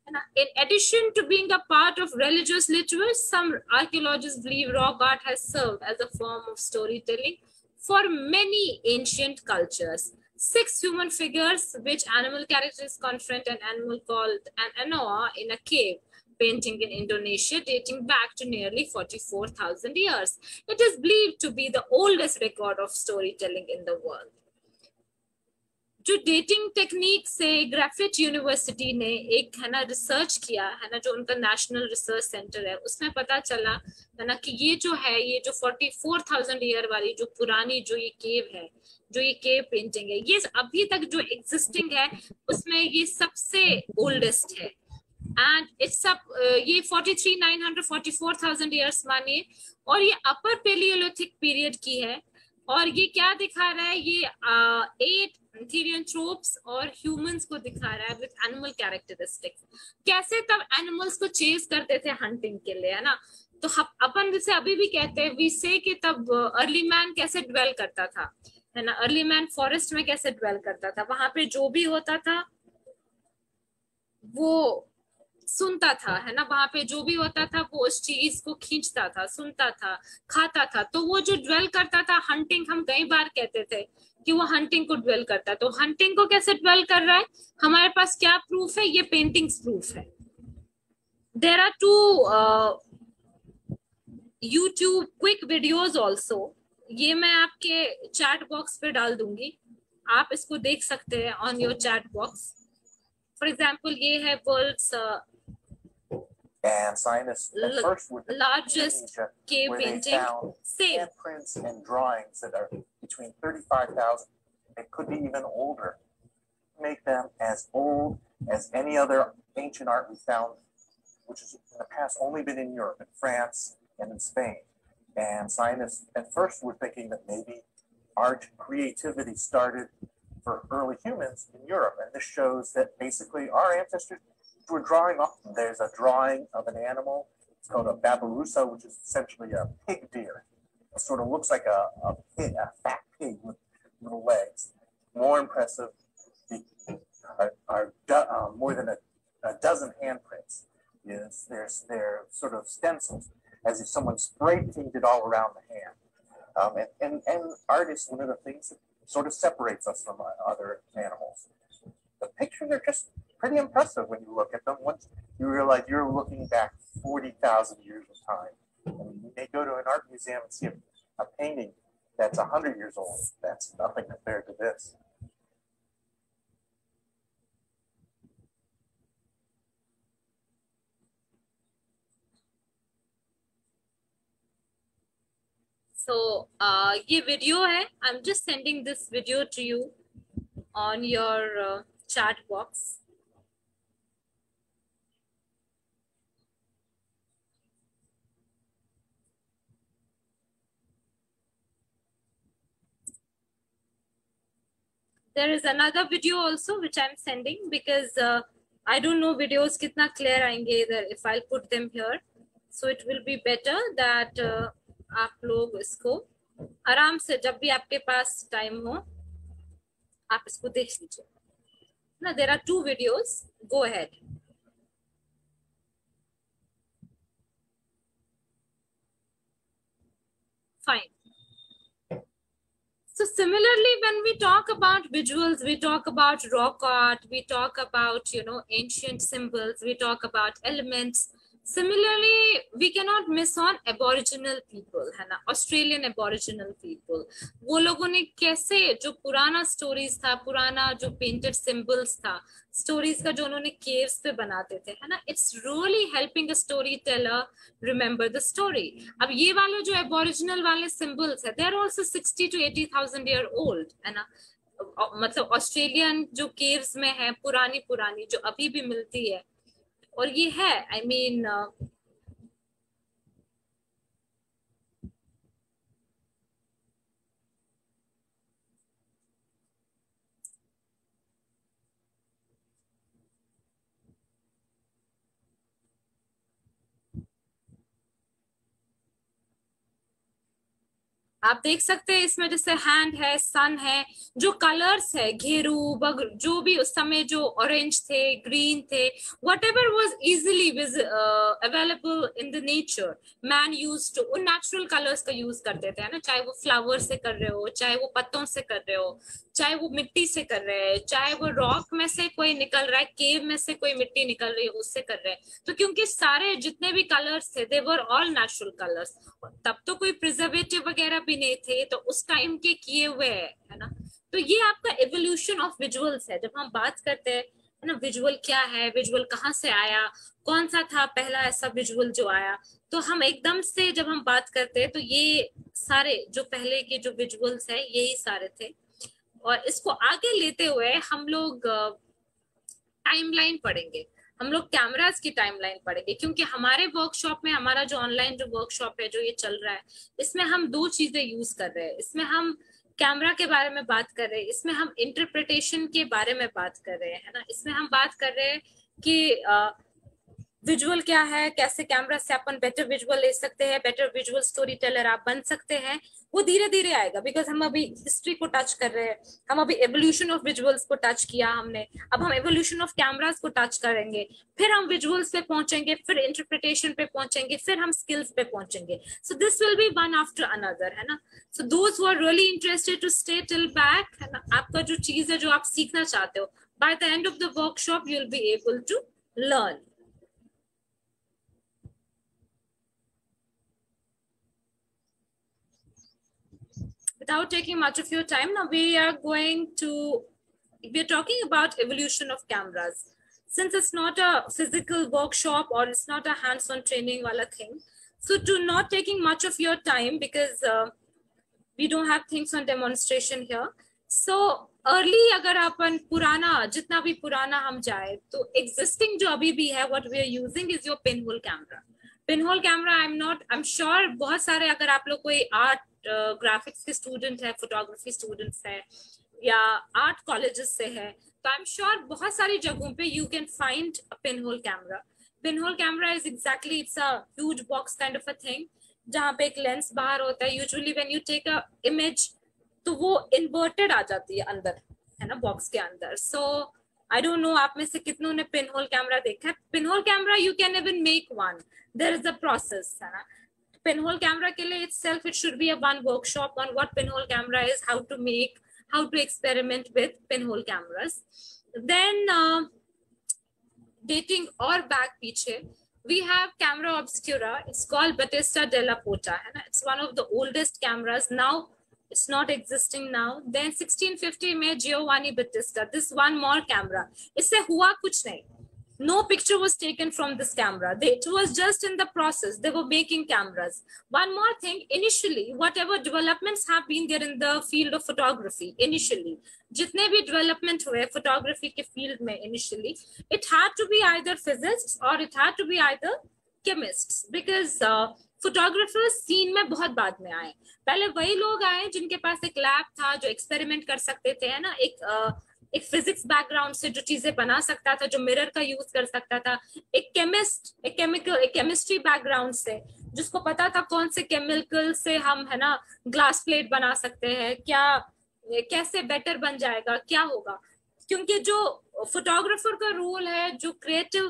And in addition to being a part of religious rituals, some archaeologists believe rock art has served as a form of storytelling for many ancient cultures. Six human figures, which animal characters confront an animal called an anoa in a cave painting in Indonesia, dating back to nearly forty-four thousand years. It is believed to be the oldest record of storytelling in the world. जो dating technique से Griffith university ने एक है ना research किया है ना, जो उनका नेशनल रिसर्च सेंटर है, उसमें पता चला है ना कि ये जो है ये जो चौवालीस हज़ार ईयर वाली जो पुरानी जो ये केव है, जो ये केव पेंटिंग है, ये अभी तक जो एग्जिस्टिंग है उसमें ये सबसे ओल्डेस्ट है. एंड इट्स सब ये तैंतालीस हज़ार नौ सौ चौवालीस हज़ार ईयर्स मानिए, और ये अपर पेलियोलिथिक पीरियड की है. और ये क्या दिखा रहा है, ये एट थेरियंथ्रोप्स और ह्यूमंस को दिखा रहा है विद एनिमल कैरेक्टरिस्टिक्स. कैसे तब एनिमल्स को चेज करते थे हंटिंग के लिए, है ना. तो अपन जैसे अभी भी कहते हैं वी से कि तब अर्ली मैन कैसे ड्वेल करता था, है ना. अर्ली मैन फॉरेस्ट में कैसे ड्वेल करता था, वहां पे जो भी होता था वो सुनता था, है ना. वहां पे जो भी होता था वो उस चीज को खींचता था, सुनता था, खाता था. तो वो जो ड्वेल करता था, हंटिंग हम कई बार कहते थे कि वो हंटिंग को ड्वेल करता है. तो हंटिंग को कैसे ड्वेल कर रहा है, हमारे पास क्या प्रूफ है, ये पेंटिंग्स प्रूफ है. There are two YouTube quick videos also, ये मैं आपके चैट बॉक्स पे डाल दूंगी, आप इसको देख सकते हैं on your chat box. For example ये है worlds and scientists at first were largest cave where painting. they found Same. handprints and drawings that are between thirty-five thousand and could be even older. Make them as old as any other ancient art we found, which has in the past only been in Europe, in France and in Spain. And scientists at first were thinking that maybe art creativity started for early humans in Europe. And this shows that basically our ancestors were drawing off. There's a drawing of an animal. It's called a babirusa, which is essentially a pig deer. It sort of looks like a, a pig, a fat pig with little legs. More impressive are, are uh, more than a, a dozen handprints. Yes, there's they're sort of stencils, as if someone spray painted all around the hand. Um, and, and, and art is one of the things that sort of separates us from other animals. The pictures are just pretty impressive when you look at them. Once you realize you're looking back forty thousand years of time. I mean, you may go to an art museum and see a, a painting that's one hundred years old. That's nothing compared to this. So uh, ये video है, I am just sending this video to you on your chat box. There is another video also which I'm sending because uh, I don't know videos kitna clear aayenge idhar if I'll put them here. So it will be better that uh, आप लोग इसको आराम से जब भी आपके पास time हो आप इसको देख लीजिए ना. There are two videos. Go ahead. Fine. So similarly, when we talk about visuals, we talk about rock art, we talk about, you know, ancient symbols, we talk about elements. Similarly, we cannot miss on aboriginal people, है ना, Australian aboriginal people. वो लोगों ने कैसे जो पुराना stories था, पुराना जो painted symbols था, stories का जो उन्होंने caves पे बनाते थे, है ना, it's really helping a storyteller remember the story. अब ये वाले जो aboriginal वाले symbols है, they are also sixty to eighty thousand year old, है ना. मतलब ऑस्ट्रेलियन जो caves में है पुरानी पुरानी जो अभी भी मिलती है, और ये है आई मीन आप देख सकते हैं इसमें जैसे हैंड है, सन है, जो कलर्स है, घेरू बग, जो भी उस समय जो ऑरेंज थे, ग्रीन थे, whatever was easily available in the nature, man use to उन नेचुरल कलर्स का यूज करते थे, है ना, चाहे वो फ्लावर से कर रहे हो, चाहे वो पत्तों से कर रहे हो, चाहे वो मिट्टी से कर रहे हैं, चाहे वो रॉक में से कोई निकल रहा है, केव में से कोई मिट्टी निकल रही है उससे कर रहे हैं। तो क्योंकि सारे जितने भी कलर्स थे they were all natural colours, तब तो कोई प्रिजर्वेटिव वगैरह भी नहीं थे, तो उस टाइम के किए हुए है ना। तो ये आपका एवोल्यूशन ऑफ विजुअल्स है। जब हम बात करते हैं है ना, विजुअल क्या है, विजुअल कहाँ से आया, कौन सा था पहला ऐसा विजुअल जो आया, तो हम एकदम से जब हम बात करते हैं तो ये सारे जो पहले के जो विजुअल्स है यही सारे थे। और इसको आगे लेते हुए हम लोग टाइमलाइन पढ़ेंगे, हम लोग कैमरास की टाइमलाइन पढ़ेंगे, क्योंकि हमारे वर्कशॉप में, हमारा जो ऑनलाइन जो वर्कशॉप है जो ये चल रहा है, इसमें हम दो चीजें यूज कर रहे हैं। इसमें हम कैमरा के बारे में बात कर रहे हैं, इसमें हम इंटरप्रिटेशन के बारे में बात कर रहे हैं, है ना। इसमें हम बात कर रहे हैं कि विजुअल क्या है, कैसे कैमरा से अपन बेटर विजुअल ले सकते हैं, बेटर विजुअल स्टोरी टेलर आप बन सकते हैं। वो धीरे धीरे आएगा, बिकॉज हम अभी हिस्ट्री को टच कर रहे हैं, हम अभी एवोल्यूशन ऑफ विजुअल्स को टच किया हमने, अब हम एवोल्यूशन ऑफ कैमरास को टच करेंगे, फिर हम विजुअल्स पे पहुंचेंगे, फिर इंटरप्रिटेशन पे पहुंचेंगे, फिर हम स्किल्स पे पहुंचेंगे। So this will be one after another, है ना। So those who are really interested to stay till back, है ना, आपका जो चीज है जो आप सीखना चाहते हो, by the end of the workshop you will be able to learn. Without taking much of your time, now we are going to, we are talking about evolution of cameras. Since it's not a physical workshop or it's not a hands-on training wala thing, so to not taking much of your time, because uh, we don't have things on demonstration here. So early अगर अपन पुराना, जितना भी पुराना हम जाए, तो existing जो अभी भी है, what we are using is your pinhole camera. Pinhole camera, I'm not, I'm sure बहुत सारे, अगर आप लोग कोई आर्ट ग्राफिक्स के स्टूडेंट है, फोटोग्राफी स्टूडेंट्स है, या आर्ट कॉलेजेस से है, तो आई एम श्योर बहुत सारी जगहों पे you can find a pinhole camera. Pinhole camera is exactly, it's a huge box kind of a thing, जहाँ पे एक लेंस बाहर होता है। Usually when you take a image, तो वो इन्वर्टेड आ जाती है अंदर, है ना, बॉक्स के अंदर। सो आई डोंट नो आप में से कितनों ने पिनहोल कैमरा देखा है। Pinhole camera you can even make one, there is a process, है ना। Pinhole camera के लिए itself, it should be a one workshop on what pinhole camera is, how to make, how to experiment with pinhole cameras. Then uh, dating or back पीछे, we have camera obscura. It's called Battista della Porta, है ना. It's one of the oldest cameras. Now it's not existing now. Then sixteen fifty में Giovanni Battista, this one more camera. इससे हुआ कुछ नहीं. No picture was taken from this camera. They, it was just in the process. They were making cameras. One more thing, initially, whatever developments have been there in the field of photography, initially, jitne bhi development hue photography ke field mein initially, it had to be either physicists or it had to be either chemists, because uh, photographers scene में बहुत बाद में आए। पहले वही लोग आए जिनके पास एक लैब था, जो एक्सपेरिमेंट कर सकते थे, है ना, एक uh, एक फिजिक्स बैकग्राउंड से जो चीजें बना सकता था, जो मिरर का यूज कर सकता था, एक केमिस्ट, एक केमिकल, एक केमिस्ट्री बैकग्राउंड से, जिसको पता था कौन से केमिकल से हम, है ना, ग्लास प्लेट बना सकते हैं, क्या कैसे बेटर बन जाएगा, क्या होगा। क्योंकि जो फोटोग्राफर का रोल है, जो क्रिएटिव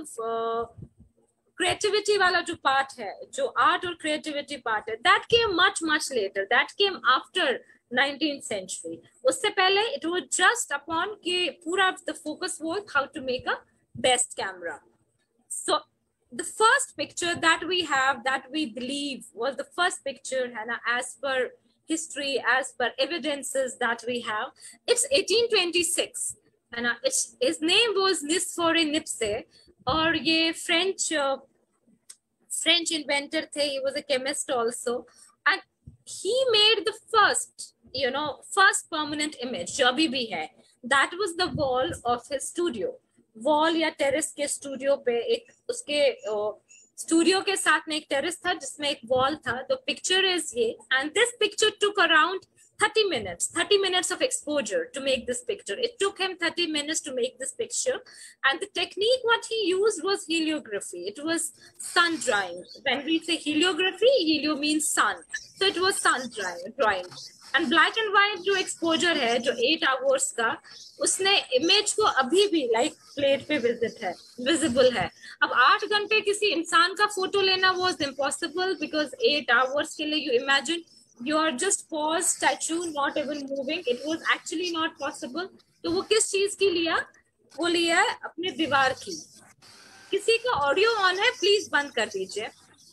क्रिएटिविटी वाला जो पार्ट है, जो आर्ट और क्रिएटिविटी पार्ट है, that came much much later, that came after nineteenth century. उससे पहले it was just upon कि पूरा the focus was how to make a best camera. So the first picture that we have, that we believe was the first picture, है ना, as per history, as per evidences that we have, it's eighteen twenty-six, है ना. It's, his name was Nicephore Niepce, और ये French uh, French inventor थे. He was a chemist also, and he made the first, you know, first permanent image जो अभी भी है. That was the wall of his studio. Wall या terrace के studio पे एक उसके studio के साथ में एक terrace था जिसमें एक wall था. The picture is ये, and this picture took around thirty minutes, thirty minutes of exposure to make this picture. It took him thirty minutes to make this picture. And the technique what he used was heliography. It was sun drawing. When we say heliography, helio means sun. So it was sun drawing. drawing. And black and white जो exposure है, जो eight hours का, उसने image को अभी भी like plate पे visit है, visible है. अब आठ घंटे किसी इंसान का photo लेना was impossible because eight hours के लिए you imagine you are just paused statue, not even moving. It was actually not possible. तो वो किस चीज की लिया? वो लिया अपने दीवार की. किसी का ऑडियो ऑन है, प्लीज बंद कर दीजिए.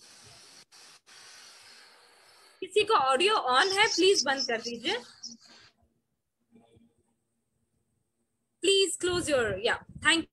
किसी का ऑडियो ऑन है, प्लीज बंद कर दीजिए. प्लीज क्लोज योर या thank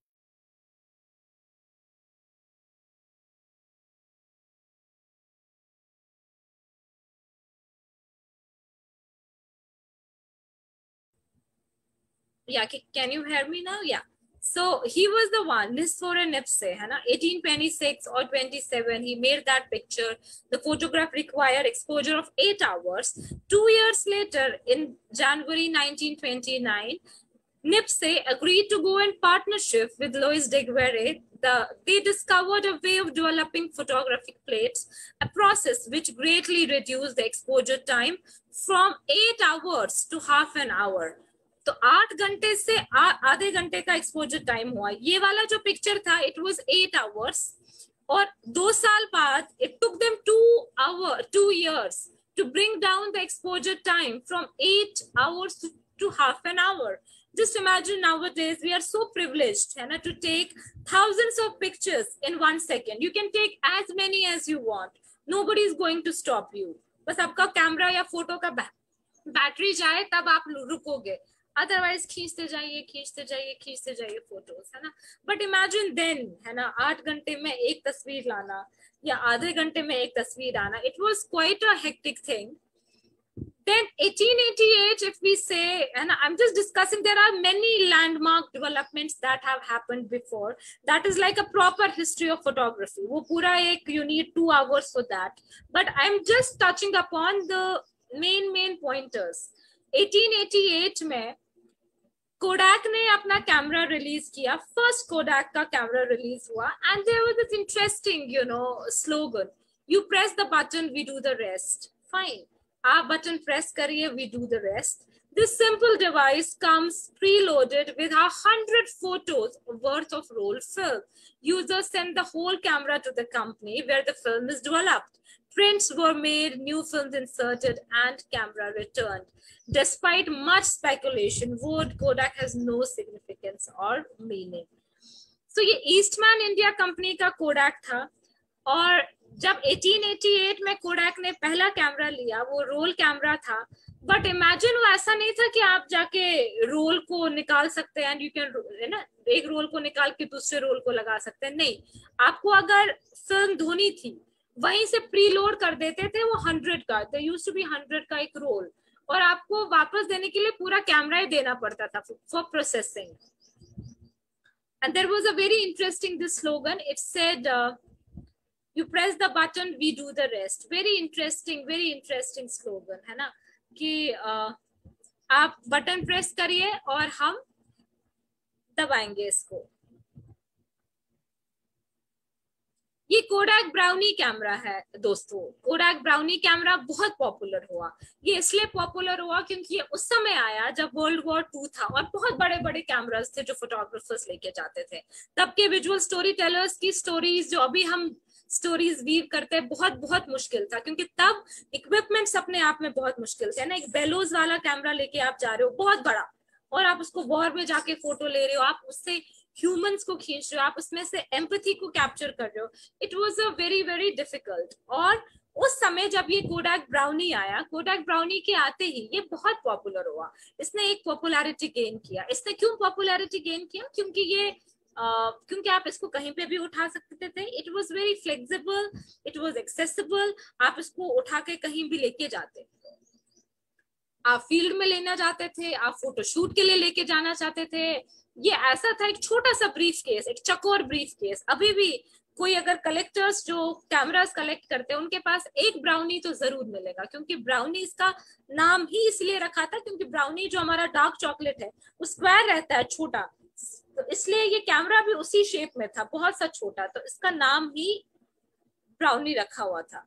Yeah, can you hear me now? Yeah. So he was the one, Nisphore Nipsey, है ना, eighteen twenty-six or twenty-seven, he made that picture. The photograph required exposure of eight hours. Two years later, in January nineteen twenty-nine, Nipsey agreed to go in partnership with Louis Daguerre. The, they discovered a way of developing photographic plates, a process which greatly reduced the exposure time from eight hours to half an hour. तो आठ घंटे से आधे घंटे का exposure time हुआ. ये वाला जो पिक्चर था, इट वाज एट आवर्स. और दो साल बाद it took them two hour two years to bring down the exposure time from eight hours to half an hour. Just imagine nowadays we are so privileged, है ना, to take thousands of pictures in one second. You can take as many as you want. Nobody is going to stop you. बस आपका camera या photo का battery जाए तब आप रुकोगे. Otherwise खींचते जाइए खींचते जाइए खींचते जाइए फोटोज, है ना. बट इमेजिन देन, है ना, आठ घंटे में एक तस्वीर लाना या आधे घंटे में एक तस्वीर आना. It was quite a hectic thing. Then eighteen eighty-eight, if we say, and I'm just discussing, there are many landmark developments that have happened before. That is like a proper history of photography. वो पूरा एक, you need two hours for that. But I'm just touching upon the main main pointers. eighteen eighty-eight में Kodak ने अपना camera release किया. First Kodak का camera release हुआ. And there was this interesting, you know, slogan, you press the button, we do the rest. Fine, आप button press करिए, we do the rest. This simple device comes preloaded with a hundred photos worth of roll film. Users send the whole camera to the company where the film is developed. Prints were made, new films inserted, and camera returned. Despite much speculation, word Kodak has no significance or meaning. So ये Eastman India Company का Kodak था. और जब eighteen eighty-eight में Kodak ने पहला camera लिया, वो रोल कैमरा था. बट इमेजिन वो ऐसा नहीं था कि आप जाके रोल को निकाल सकते हैं, एंड यू कैन, है ना, एक रोल को निकाल के दूसरे रोल को लगा सकते हैं. नहीं, आपको अगर फिल्म धोनी थी, वहीं से प्री लोड कर देते थे वो हंड्रेड का. There used to be hundred का एक रोल, और आपको वापस देने के लिए पूरा कैमरा ही देना पड़ता था for processing. And there was a very interesting this slogan. It said, you press the button, we do the rest. Very interesting, very interesting slogan, है ना, कि uh, आप बटन प्रेस करिए और हम दबाएंगे इसको. ये कोडाक ब्राउनी कैमरा है दोस्तों. कोडाक ब्राउनी कैमरा बहुत पॉपुलर हुआ. ये इसलिए पॉपुलर हुआ क्योंकि ये उस समय आया जब वर्ल्ड वॉर टू था, और बहुत बड़े बड़े कैमरास थे जो फोटोग्राफर्स लेके जाते थे. तब के विजुअल स्टोरी टेलर्स की स्टोरीज जो अभी हम स्टोरीज वीव करते हैं, बहुत बहुत मुश्किल था, क्योंकि तब इक्विपमेंट्स अपने आप में बहुत मुश्किल थे ना. एक बेलोज वाला कैमरा लेके आप जा रहे हो, बहुत बड़ा, और आप उसको वॉर में जाके फोटो ले रहे हो, आप उससे ह्यूमंस को खींच रहे हो, आप उसमें से एम्पैथी को कैप्चर कर रहे हो. It was a very very difficult. और उस समय जब ये कोडाक ब्राउनी आया, कोडाक ब्राउनी के आते ही ये बहुत पॉपुलर हुआ. इसने एक पॉपुलैरिटी गेन किया. इसने क्यों पॉपुलैरिटी गेन किया? क्योंकि ये Uh, क्योंकि आप इसको कहीं पे भी उठा सकते थे. It was very flexible, it was accessible. आप इसको उठा के कहीं भी लेके जाते, आप फील्ड में लेना चाहते थे, आप फोटोशूट के लिए लेके जाना चाहते थे. ये ऐसा था, एक छोटा सा ब्रीफ केस, एक चकोर ब्रीफ केस. अभी भी कोई अगर कलेक्टर्स जो कैमरास कलेक्ट करते हैं उनके पास एक ब्राउनी तो जरूर मिलेगा, क्योंकि ब्राउनी इसका नाम ही इसलिए रखा था क्योंकि ब्राउनी जो हमारा डार्क चॉकलेट है वो स्क्वायर रहता है, छोटा, तो इसलिए ये कैमरा भी उसी शेप में था, बहुत सा छोटा, तो इसका नाम ही ब्राउनी रखा हुआ था।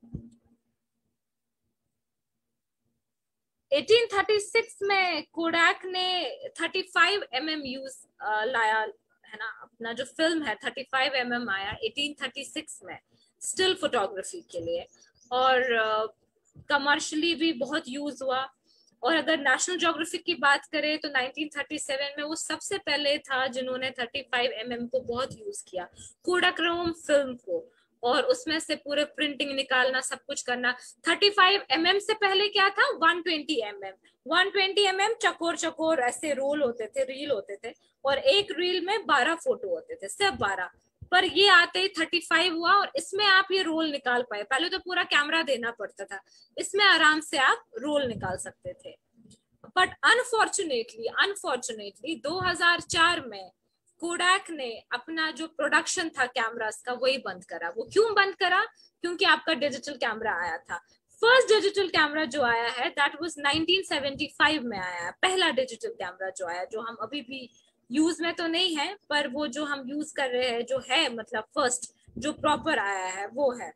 अठारह सौ छत्तीस में कोडैक ने पैंतीस एम एम यूज लाया है ना, अपना जो फिल्म है पैंतीस एम एम आया अठारह सौ छत्तीस में स्टिल फोटोग्राफी के लिए, और कमर्शियली uh, भी बहुत यूज हुआ। और अगर नेशनल ज्योग्राफिक की बात करें तो उन्नीस सौ सैंतीस में वो सबसे पहले था जिन्होंने पैंतीस एम एम को बहुत यूज किया, कोडाक्रोम फिल्म को, और उसमें से पूरे प्रिंटिंग निकालना, सब कुछ करना। पैंतीस एम एम से पहले क्या था, एक सौ बीस एम एम, एक सौ बीस एम एम चकोर चकोर ऐसे रोल होते थे, रील होते थे, और एक रील में बारह फोटो होते थे, सिर्फ बारह। पर ये आते ही पैंतीस हुआ और इसमें आप ये रोल निकाल पाए। पहले तो पूरा कैमरा देना पड़ता था, इसमें आराम से आप रोल निकाल सकते थे। बट अनफॉर्चुनेटली अनफॉर्चुनेटली दो हज़ार चार में कोडैक ने अपना जो प्रोडक्शन था कैमरास का वही बंद करा। वो क्यों बंद करा? क्योंकि आपका डिजिटल कैमरा आया था। फर्स्ट डिजिटल कैमरा जो आया है that was nineteen seventy five में आया है, पहला डिजिटल कैमरा जो आया, जो हम अभी भी यूज में तो नहीं है पर वो जो हम यूज कर रहे हैं जो है, मतलब फर्स्ट जो प्रॉपर आया है वो है।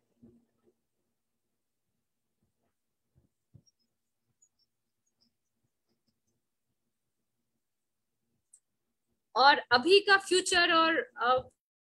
और अभी का फ्यूचर और uh,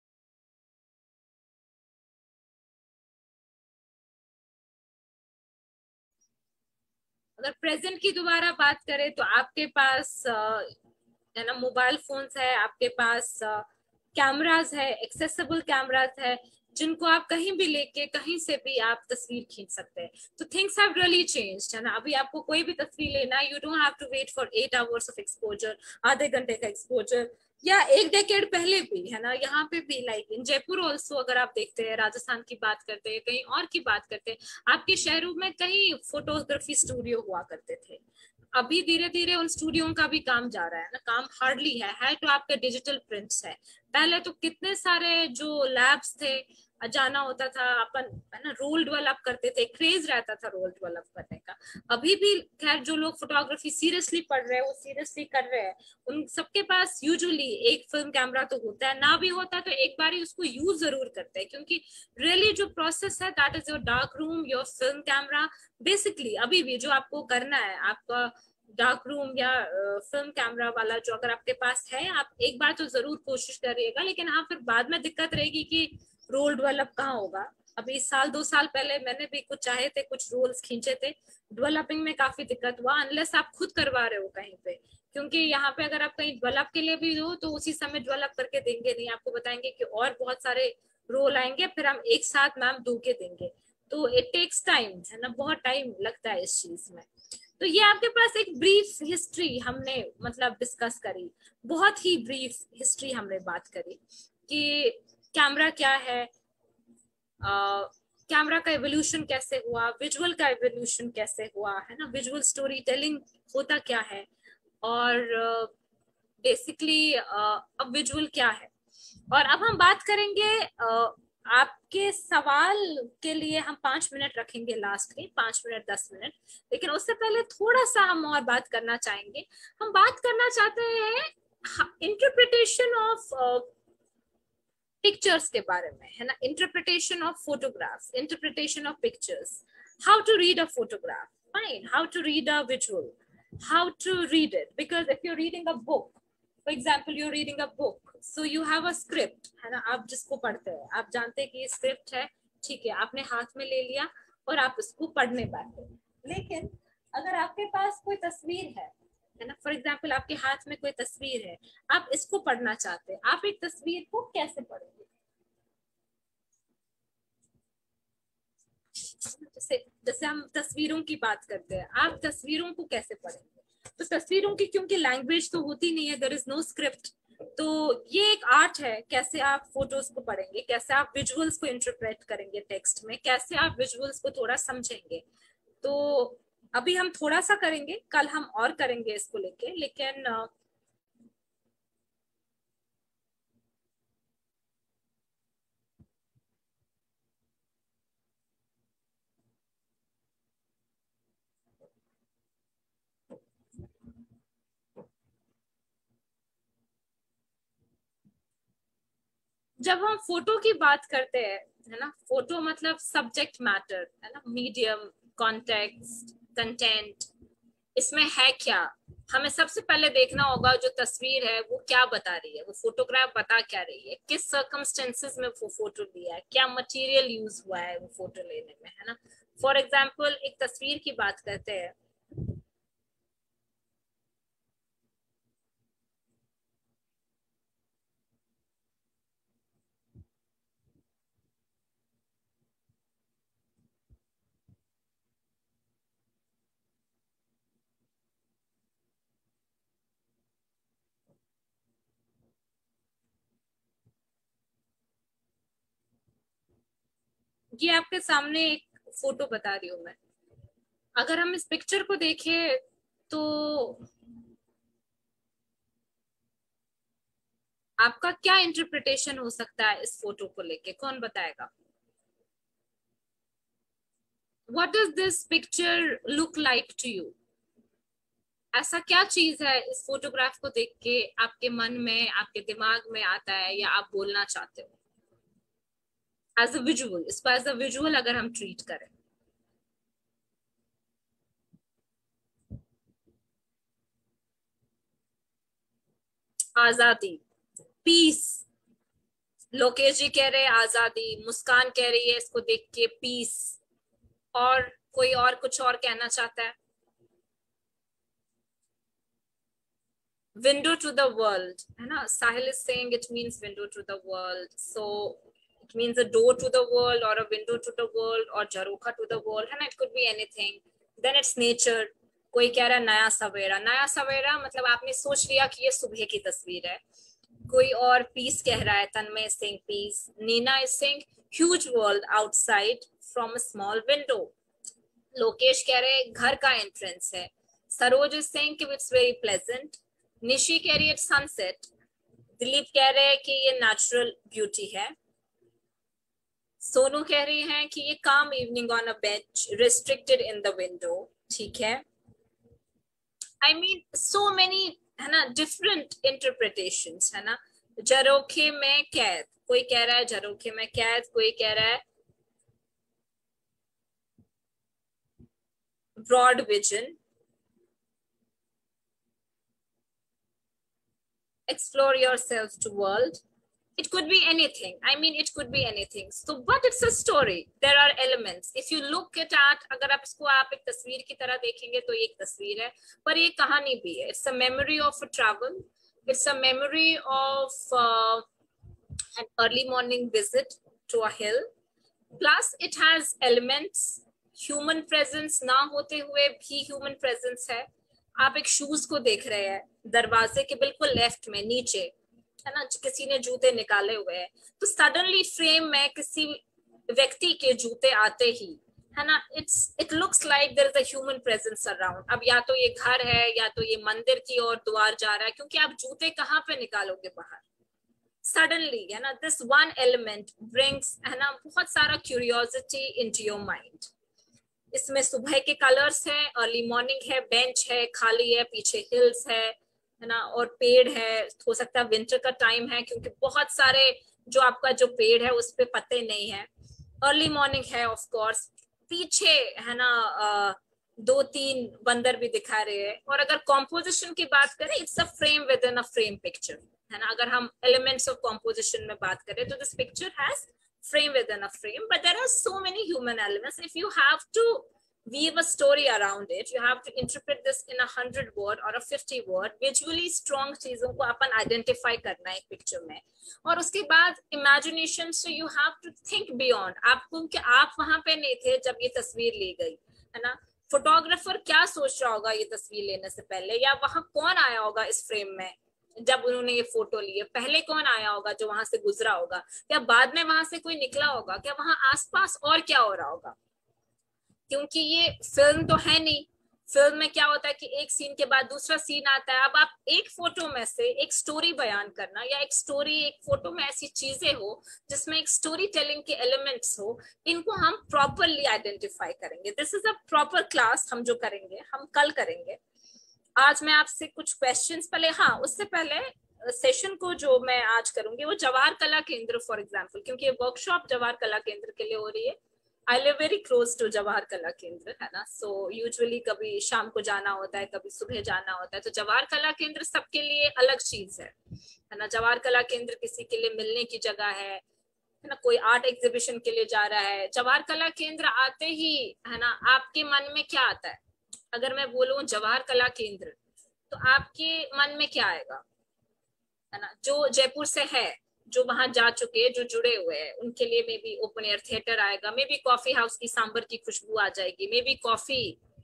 अगर प्रेजेंट की दोबारा बात करें तो आपके पास है ना मोबाइल फोन्स है, आपके पास कैमरास है, एक्सेसिबल कैमरास है, जिनको आप कहीं भी लेके कहीं से भी आप तस्वीर खींच सकते हैं। तो थिंग्स हैव रियली चेंज्ड, है ना। अभी आपको कोई भी तस्वीर लेना, you don't have to wait for eight hours of exposure, आधे घंटे का एक्सपोजर, या एक डेकेड पहले भी, है ना। यहाँ पे भी लाइक इन जयपुर ऑल्सो अगर आप देखते हैं, राजस्थान की बात करते हैं, कहीं और की बात करते हैं, आपके शहरों में कहीं फोटोग्राफी स्टूडियो हुआ करते थे। अभी धीरे धीरे उन स्टूडियो का भी काम जा रहा है ना, काम हार्डली है है तो आपके डिजिटल प्रिंट्स है। पहले तो कितने सारे जो लैब्स थे, जाना होता था, अपन है ना रोल डेवलप करते थे, क्रेज रहता था रोल डेवलप करने का। अभी भी खैर जो लोग फोटोग्राफी सीरियसली पढ़ रहे हैं वो सीरियसली कर रहे हैं, उन सबके पास यूजुअली एक फिल्म कैमरा तो होता है, ना भी होता तो एक बार ही उसको यूज जरूर करते हैं, क्योंकि रियली जो प्रोसेस है that is your dark room, your film camera. Basically अभी भी जो आपको करना है, आपका डार्क रूम या फिल्म कैमरा वाला जो अगर आपके पास है, आप एक बार तो जरूर कोशिश करिएगा। लेकिन हाँ, फिर बाद में दिक्कत रहेगी कि रोल डेवलप कहाँ होगा। अभी साल दो साल पहले मैंने भी कुछ चाहे थे, कुछ रोल्स खींचे थे, डेवलपिंग में काफी दिक्कत हुआ, अनलेस आप खुद करवा रहे हो कहीं पे, क्योंकि यहाँ पे अगर आप कहीं डेवलप के लिए भी हो तो उसी समय डेवलप करके देंगे नहीं, आपको बताएंगे कि और बहुत सारे रोल आएंगे, फिर हम एक साथ मैम दो के देंगे, तो इट टेक्स टाइम, है ना, बहुत टाइम लगता है इस चीज में। तो ये आपके पास एक ब्रीफ हिस्ट्री हमने मतलब डिस्कस करी, बहुत ही ब्रीफ हिस्ट्री हमने बात करी कि कैमरा क्या है, कैमरा uh, का एवोल्यूशन कैसे हुआ, विजुअल का एवोल्यूशन कैसे हुआ, है ना, विजुअल स्टोरी टेलिंग होता क्या है, और बेसिकली uh, uh, अब विजुअल क्या है। और अब हम बात करेंगे uh, आपके सवाल के लिए हम पांच मिनट रखेंगे लास्ट के, पांच मिनट दस मिनट। लेकिन उससे पहले थोड़ा सा हम और बात करना चाहेंगे। हम बात करना चाहते हैं इंटरप्रिटेशन ऑफ पिक्चर्स के बारे में, है ना, interpretation of photographs, interpretation of pictures, how to read a photograph, fine, how to read a visual, how to read it, because if you are reading a book, for example you are reading a book, so you have a script, है ना, आप जिसको पढ़ते हैं आप जानते हैं कि ये स्क्रिप्ट है, ठीक है, आपने हाथ में ले लिया और आप इसको पढ़ने बैठे। लेकिन अगर आपके पास कोई तस्वीर है, है ना, फॉर एग्जाम्पल आपके हाथ में कोई तस्वीर है, आप इसको पढ़ना चाहते हैं, आप एक तस्वीर को कैसे पढ़ेंगे? जैसे जैसे हम तस्वीरों की बात करते हैं, आप तस्वीरों को कैसे पढ़ेंगे? तो तस्वीरों की क्योंकि लैंग्वेज तो होती नहीं है, देयर इज नो स्क्रिप्ट, तो ये एक आर्ट है, कैसे आप फोटोज को पढ़ेंगे, कैसे आप विजुअल्स को इंटरप्रेट करेंगे टेक्स्ट में, कैसे आप विजुअल्स को थोड़ा समझेंगे। तो अभी हम थोड़ा सा करेंगे, कल हम और करेंगे इसको लेके, लेकिन जब हम फोटो की बात करते हैं, है ना, फोटो मतलब सब्जेक्ट मैटर, है ना, मीडियम, कॉन्टेक्स्ट, कंटेंट, इसमें है क्या, हमें सबसे पहले देखना होगा जो तस्वीर है वो क्या बता रही है, वो फोटोग्राफ बता क्या रही है, किस सर्कमस्टेंसेस में वो फोटो लिया है, क्या मटेरियल यूज हुआ है वो फोटो लेने में, है ना। फॉर एग्जाम्पल एक तस्वीर की बात करते हैं, ये आपके सामने एक फोटो बता रही हूं मैं। अगर हम इस पिक्चर को देखें तो आपका क्या इंटरप्रिटेशन हो सकता है इस फोटो को लेके, कौन बताएगा? What does this picture look like to you? ऐसा क्या चीज है इस फोटोग्राफ को देख के आपके मन में, आपके दिमाग में आता है या आप बोलना चाहते हो? एज अ विजुअल, इसको एज अ विजुअल अगर हम ट्रीट करें, आजादी, पीस, लोकेश जी कह रहे हैं आजादी, मुस्कान कह रही है इसको देख के पीस, और कोई और कुछ और कहना चाहता है? विंडो टू द वर्ल्ड, है ना, Sahil is saying it means window to the world, so it means a door to the world और a window to the world और झरोखा टू द वर्ल्ड, है ना, it could be anything. Then it's nature, कोई कह रहा है नया सवेरा, नया सवेरा मतलब आपने सोच लिया कि ये सुबह की तस्वीर है। कोई और पीस कह रहा है, Tanmay Singh peace, Neena is saying huge world outside from a small window, Lokesh कह रहे हैं घर का एंट्रेंस है, सरोज इज सेइंग कि इट्स वेरी प्लेजेंट, निशी कह रही है सनसेट, दिलीप कह रहे हैं कि ये नेचुरल ब्यूटी है, सोनू कह रही है कि ये काम evening on a bench restricted in the window, ठीक है। आई मीन सो मेनी, है ना, डिफरेंट इंटरप्रिटेशंस, है ना। झरोखे में कैद, कोई कह रहा है झरोखे में कैद, कोई कह रहा है broad vision, explore yourself to world, it could be anything, I mean it could be anything, so but it's a story, there are elements, if you look at at अगर आप इसको आप एक तस्वीर की तरह देखेंगे तो ये एक तस्वीर है, पर ये कहानी भी है, it's a memory of a travel, it's a memory of uh, an early morning visit to a hill, plus it has elements, human presence ना होते हुए भी human presence है। आप एक शूज को देख रहे हैं, दरवाजे के बिल्कुल लेफ्ट में नीचे, है ना, किसी ने जूते निकाले हुए हैं, तो सडनली फ्रेम में किसी व्यक्ति के जूते आते ही, है ना, it's it looks like there is a human presence around. अब या तो ये घर है या तो ये मंदिर की ओर द्वार जा रहा है, क्योंकि आप जूते कहाँ पे निकालोगे बाहर सडनली, है ना। दिस वन एलिमेंट ब्रिंग्स, है ना, बहुत सारा क्यूरियोसिटी इनटू योर माइंड। इसमें सुबह के कलर्स है, अर्ली मॉर्निंग है, बेंच है, खाली है, पीछे हिल्स है, है ना, और पेड़ है, हो सकता है विंटर का टाइम है क्योंकि बहुत सारे जो आपका जो पेड़ है उस पे पत्ते नहीं है, अर्ली मॉर्निंग है ऑफ कोर्स, पीछे, है ना, आ, दो तीन बंदर भी दिखा रहे हैं। और अगर कॉम्पोजिशन की बात करें, it's a frame within a frame picture, है ना। अगर हम एलिमेंट्स ऑफ कॉम्पोजिशन में बात करें तो this picture has frame within a frame, but there are so many human elements. If you have to weave a story around it, you have to interpret this in a hundred word or a fifty word visually strong चीजों को अपन identify करना है एक picture में, और उसके बाद imagination, so you have to think beyond, आपको कि आप वहां पे नहीं थे जब ये तस्वीर ली गई, है ना। फोटोग्राफर क्या सोच रहा होगा ये तस्वीर लेने से पहले, या वहां कौन आया होगा इस फ्रेम में जब उन्होंने ये फोटो ली है, पहले कौन आया होगा जो वहां से गुजरा होगा, या बाद में वहां से कोई निकला होगा, क्या वहां आसपास और क्या हो रहा होगा, क्योंकि ये फिल्म तो है नहीं। फिल्म में क्या होता है कि एक सीन के बाद दूसरा सीन आता है। अब आप एक फोटो में से एक स्टोरी बयान करना, या एक स्टोरी, एक फोटो में ऐसी चीजें हो जिसमें एक स्टोरी टेलिंग के एलिमेंट्स हो, इनको हम प्रॉपरली आइडेंटिफाई करेंगे। This is a proper class हम जो करेंगे, हम कल करेंगे। आज मैं आपसे कुछ क्वेश्चंस पहले, हाँ उससे पहले सेशन को जो मैं आज करूंगी वो जवाहर कला केंद्र फॉर एग्जांपल, क्योंकि ये वर्कशॉप जवाहर कला केंद्र के लिए हो रही है. I live very close to Jawahar Kala Kendra, है ना. सो यूजुअली कभी शाम को जाना होता है, कभी सुबह जाना होता है. तो जवाहर कला केंद्र सबके लिए अलग चीज है, है ना. जवाहर कला केंद्र किसी के लिए मिलने की जगह है, है ना. कोई आर्ट एग्जीबिशन के लिए जा रहा है. जवाहर कला केंद्र आते ही, है ना, आपके मन में क्या आता है? अगर मैं बोलूं जवाहर कला केंद्र तो आपके मन में क्या आएगा, है ना. जो जयपुर से है, जो वहां जा चुके हैं, जो जुड़े हुए हैं, उनके लिए maybe open air theatre आएगा, मे बी कॉफी हाउस की सांबर की खुशबू आ जाएगी, मे बी कॉफी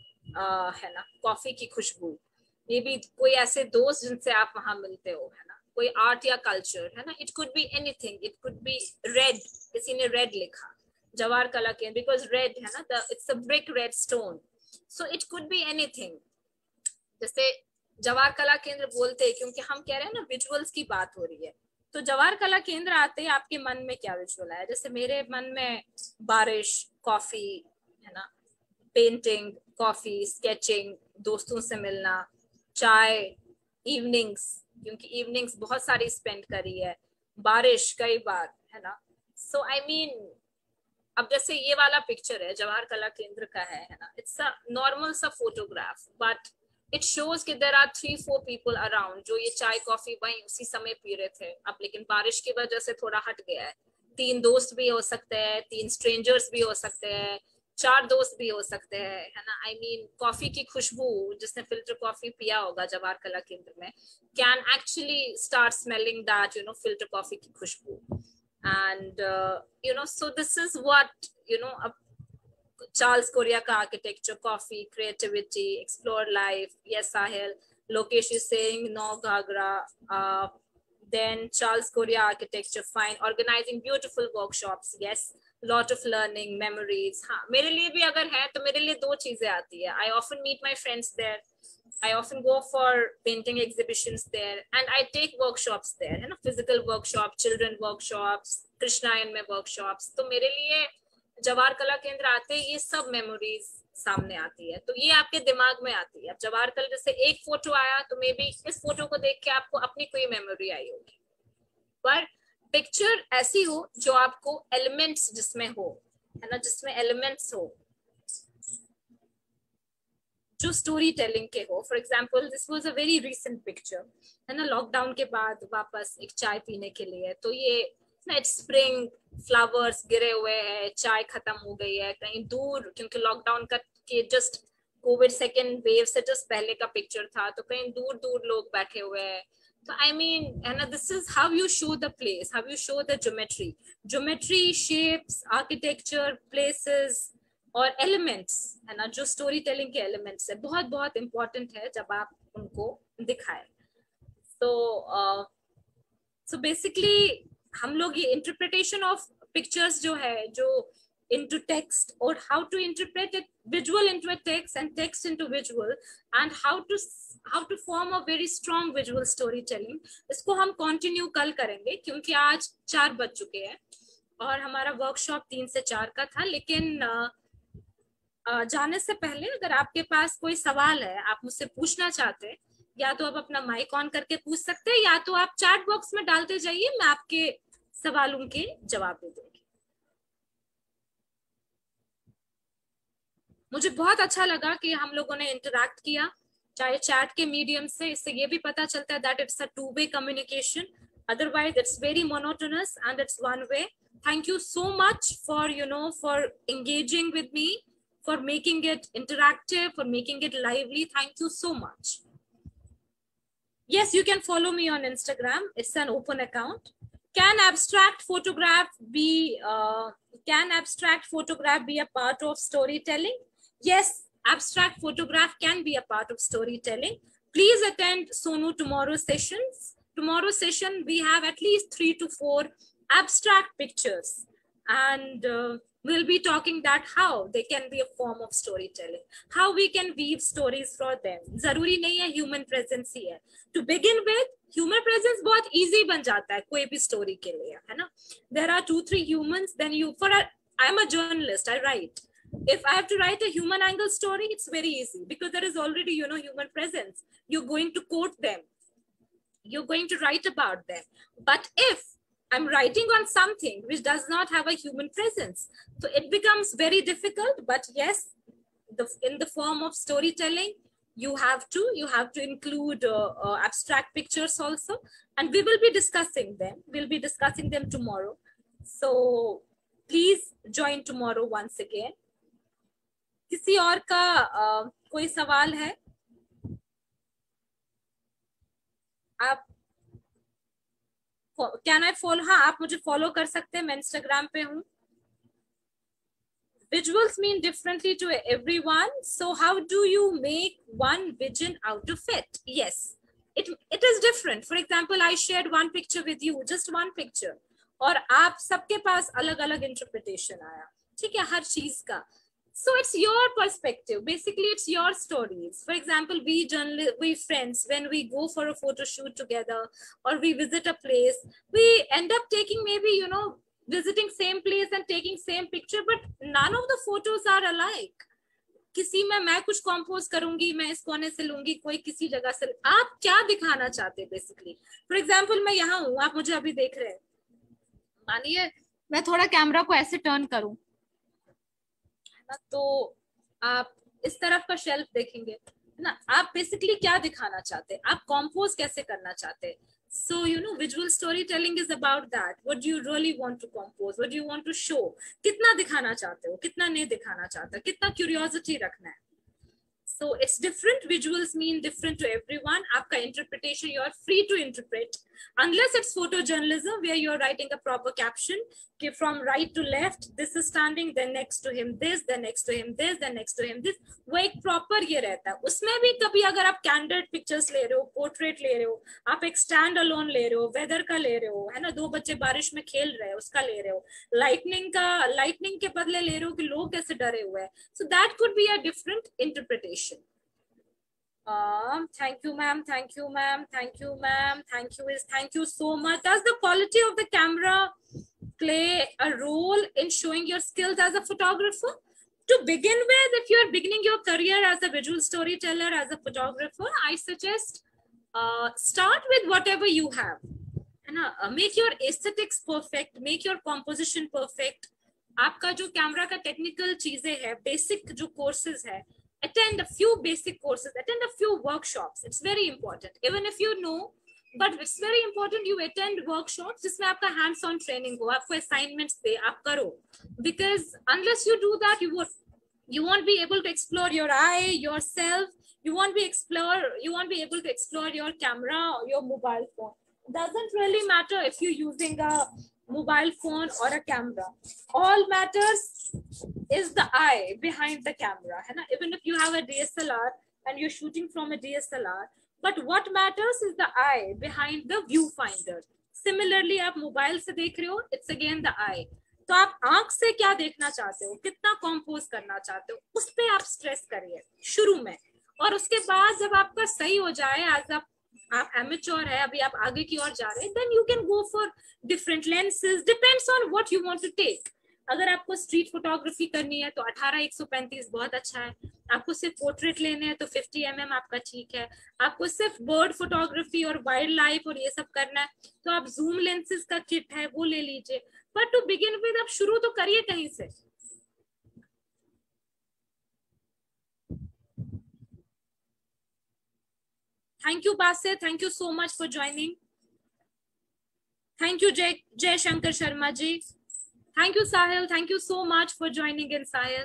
है ना, कॉफी की खुशबू, मे बी कोई ऐसे दोस्त जिनसे आप वहां मिलते हो, है ना. कोई आर्ट या कल्चर, है ना. It could be anything. It could be red, किसी ने रेड लिखा जवाहर कला केंद्र बिकॉज रेड, है ना, it's a brick red stone. So it could be anything. जैसे जवाहर कला केंद्र बोलते हैं क्योंकि हम कह रहे हैं ना विजुअल्स की बात हो रही है. तो जवाहर कला केंद्र आते ही आपके मन में क्या विजुअल आया? जैसे मेरे मन में बारिश, कॉफी, है ना, पेंटिंग, कॉफी, स्केचिंग, दोस्तों से मिलना, चाय, इवनिंग्स, क्योंकि इवनिंग्स बहुत सारी स्पेंड करी है, बारिश कई बार, है ना. सो आई मीन अब जैसे ये वाला पिक्चर है जवाहर कला केंद्र का है, है ना. इट्स अ नॉर्मल सा फोटोग्राफ बट इट शोज कि there are three four people around जो ये चाय कॉफी वहीं उसी समय पी रहे थे. अब लेकिन बारिश की वजह से थोड़ा हट गया है. तीन दोस्त भी हो सकते हैं, तीन स्ट्रेंजर्स भी हो सकते हैं, चार दोस्त भी हो सकते हैं, है ना. आई मीन कॉफी की खुशबू, जिसने फिल्टर कॉफी पिया होगा जवाहर कला केंद्र में, can actually start smelling that, you know, filter coffee की खुशबू. And you know, so this is what, you know, Charles Korea ka architecture, coffee, creativity, explore life. Yes, Sahil. Lokesh is saying no Ghagra. Uh, then Charles Korea architecture, fine. Organizing beautiful workshops. Yes, lot of learning, memories. हाँ, मेरे लिए भी अगर है तो मेरे लिए दो चीजें आती है. I often meet my friends there. I often go for painting exhibitions there, and I take workshops there. है ना, physical workshop, children workshops, Krishnayan में workshops. तो मेरे लिए जवाहर कला केंद्र आते ही ये सब मेमोरीज सामने आती है. तो ये आपके दिमाग में आती है. अब जवाहर कला जैसे एक फोटो आया तो मे बी इस फोटो को देख के आपको अपनी कोई मेमोरी आई होगी. पर पिक्चर ऐसी हो जो आपको एलिमेंट्स जिसमें हो, है ना, जिसमें एलिमेंट्स हो जो स्टोरी टेलिंग के हो. For example this was a very recent picture, है ना, लॉकडाउन के बाद वापस एक चाय पीने के लिए. तो ये स्प्रिंग, फ्लावर्स गिरे हुए हैं, चाय खत्म हो गई है कहीं दूर, क्योंकि लॉकडाउन का के जस्ट कोविड सेकेंड वेव से जस्ट पहले का पिक्चर था. तो कहीं दूर दूर लोग बैठे हुए हैं. तो आई मीन, है ना, this is how you show the place, how you show the geometry. Geometry, shapes, architecture, places और एलिमेंट्स, है ना, जो स्टोरी टेलिंग के एलिमेंट्स है, बहुत बहुत इंपॉर्टेंट है जब आप उनको दिखाएं. तो सो बेसिकली हम लोग ये इंटरप्रिटेशन ऑफ पिक्चर्स जो है, जो into text, or how to interpret it, visual into a text and text into visual, and how to how to form a very strong visual storytelling. इसको हम continue कल करेंगे क्योंकि आज चार बज चुके हैं और हमारा वर्कशॉप तीन से चार का था. लेकिन आ, आ, जाने से पहले अगर आपके पास कोई सवाल है, आप मुझसे पूछना चाहते हैं, या तो आप अपना माइक ऑन करके पूछ सकते हैं, या तो आप चैट बॉक्स में डालते जाइए, मैं आपके सवालों के जवाब दे दूंगी. मुझे बहुत अच्छा लगा कि हम लोगों ने इंटरैक्ट किया, चाहे चैट के मीडियम से. इससे ये भी पता चलता है that it's a two way communication, otherwise it's very monotonous and it's one way. Thank you so much for, you know, for engaging with me, for making it interactive, for making it lively. Thank you so much. Yes, you can follow me on Instagram. It's an open account. Can abstract photograph be uh, can abstract photograph be a part of storytelling? Yes, abstract photograph can be a part of storytelling. Please attend Sonu tomorrow's sessions. Tomorrow's session we have at least three to four abstract pictures, and uh, we'll be talking that how they can be a form of storytelling, how we can weave stories for them. जरूरी नहीं है human presence ही है. To begin with, human presence बहुत easy बन जाता है कोई भी story के लिए, है ना. There are two three humans, then you, for a, I'm a journalist, I write. If I have to write a human angle story, it's very easy because there is already, you know, human presence. You're going to quote them. you're going to write about them. But if I'm writing on something which does not have a human presence, so it becomes very difficult. But yes, the, in the form of storytelling, you have to, you have to include uh, uh, abstract pictures also. And we will be discussing them. We'll be discussing them tomorrow. So please join tomorrow once again. किसी और का uh, कोई सवाल है? आप can I follow? हाँ, आप मुझे फॉलो कर सकते हैं, मैं इंस्टाग्राम पे हूँ. Visuals mean differently to everyone. So how do you make one vision out of it? Yes, it, it is different. For example, I shared one picture with you, just one picture. और आप सबके पास अलग अलग interpretation आया. ठीक है, हर चीज का. So it's your perspective. Basically, it's your stories. For example, we journalists, we friends, when we go for a photo shoot together or we visit a place, we end up taking maybe, you know, visiting same place and taking same picture, but none of the photos are alike. किसी में मैं कुछ compose करूंगी, मैं इस कोने से लूंगी, कोई किसी जगह से. आप क्या दिखाना चाहते हैं बेसिकली? फॉर एग्जांपल, मैं यहाँ हूँ, आप मुझे अभी देख रहे हैं. मानिए मैं थोड़ा कैमरा को ऐसे टर्न करूं, तो आप इस तरफ का शेल्फ देखेंगे ना. आप बेसिकली क्या दिखाना चाहते हैं, आप कंपोज कैसे करना चाहते हैं. So, you know, visual storytelling is about that. What do you really want to compose? What do you want to show? कितना दिखाना चाहते हो, कितना नहीं दिखाना चाहते हो, कितना curiosity रखना है. So it's different. Visuals mean different to everyone. आपका interpretation, you are free to interpret. Unless it's photojournalism where you're writing a proper caption, कि from right to left, this is standing, then next to him this, then next to him this, then next to him this. वो एक proper ये रहता है. उसमें भी कभी अगर आप candid pictures ले रहे हो, portrait ले रहे हो, आप एक stand alone ले रहे हो, weather का ले रहे हो, है ना, दो बच्चे बारिश में खेल रहे हैं उसका ले रहे हो, lightning का, lightning के बदले ले रहे हो कि लोग कैसे डरे हुए हैं. So that could be a different interpretation. Um, thank you, ma'am. Thank you, ma'am. Thank you, ma'am. Thank you is thank you so much. Does the quality of the camera play a role in showing your skills as a photographer? To begin with, if you are beginning your career as a visual storyteller, as a photographer, I suggest uh, start with whatever you have. And uh, make your aesthetics perfect. Make your composition perfect. आपका जो camera का technical चीजें है, basic जो courses है, attend a few basic courses, attend a few workshops. It's very important. Even if you know, but it's very important you attend workshops जिसमें आपका hands-on training हो, आपको assignments दे, आप करो. Because unless you do that, you won't, you won't be able to explore your eye, yourself. You won't be explore, you won't be able to explore your camera or your mobile phone. It doesn't really matter if you're using a mobile phone or a camera. All matters is the eye behind the camera. है ना? Even if you have a D S L R and you're shooting from a D S L R, but what matters is the eye behind the viewfinder. Similarly, आप mobile से देख रहे हो, it's again the eye. तो आप आंख से क्या देखना चाहते हो, कितना कंपोज करना चाहते हो, उस पे आप स्ट्रेस करिए शुरू में. और उसके बाद जब आपका सही हो जाए, आज आप आप amateur है, अभी आप आगे की ओर जा रहे हैं, then you can go for different lenses. Depends on what you want to take. अगर आपको स्ट्रीट फोटोग्राफी करनी है तो अठारह एक सौ पैंतीस बहुत अच्छा है. आपको सिर्फ पोर्ट्रेट लेने हैं तो फिफ्टी एम एम आपका ठीक है. आपको सिर्फ बर्ड फोटोग्राफी और वाइल्ड लाइफ और ये सब करना है तो आप जूम लेंसेज का किट है वो ले लीजिए. बट टू बिगिन विद आप शुरू तो करिए कहीं से. Thank you, Basit. Thank you so much for joining. Thank you, Jay, Jay Shankar Sharma ji. Thank you, Sahil. Thank you so much for joining in, Sahil.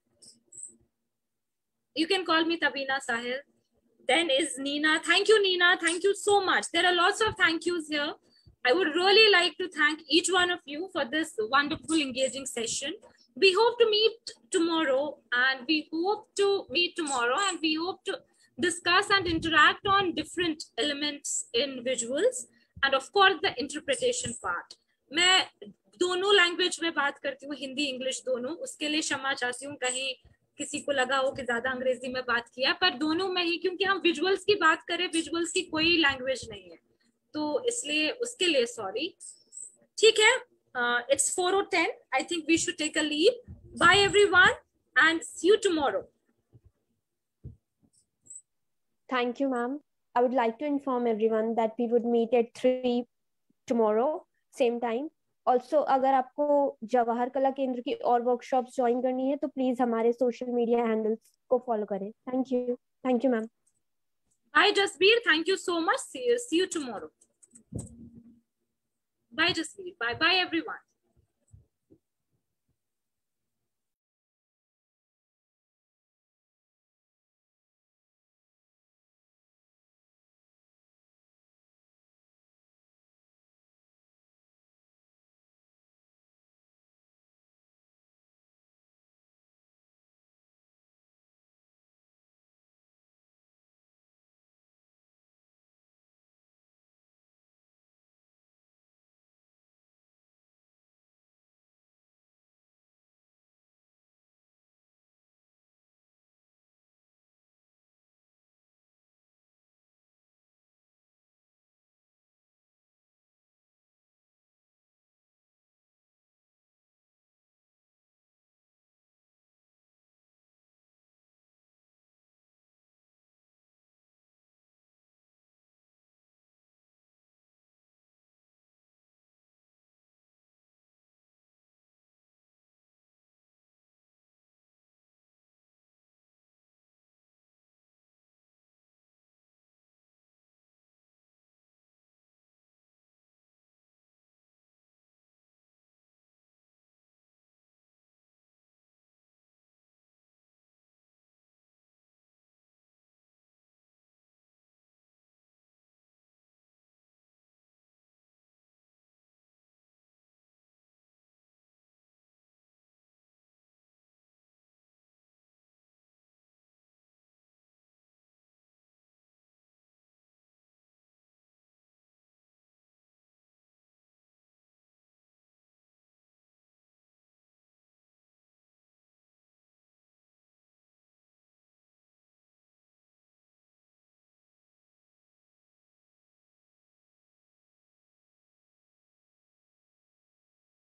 You can call me Tabina, Sahil. Then is Nina. Thank you, Nina. Thank you so much. There are lots of thank yous here. I would really like to thank each one of you for this wonderful, engaging session. We hope to meet tomorrow, and we hope to meet tomorrow, and we hope to discuss and interact on different elements in visuals, and of course the interpretation part. मैं दोनों language में बात करती हूँ, Hindi English दोनों. उसके लिए क्षमा चाहती हूँ, कहीं किसी को लगा हो कि ज्यादा अंग्रेजी में बात किया, पर दोनों में ही, क्योंकि हम विजुअल्स की बात करें, विजुअल्स की कोई लैंग्वेज नहीं है, तो इसलिए उसके लिए सॉरी. ठीक है, it's four o ten. I think we should take a leave. Bye everyone and see you tomorrow. Thank you, ma'am. I would like to inform everyone that we would meet at three tomorrow, same time. Also, अगर आपको जवाहर कला केंद्र की और workshops join करनी है तो please हमारे social media handles को फॉलो करें. Thank you. Thank you ma'am. Bye Jasbir, thank you so much. See you, see you tomorrow. Bye Jasbir. Bye bye everyone.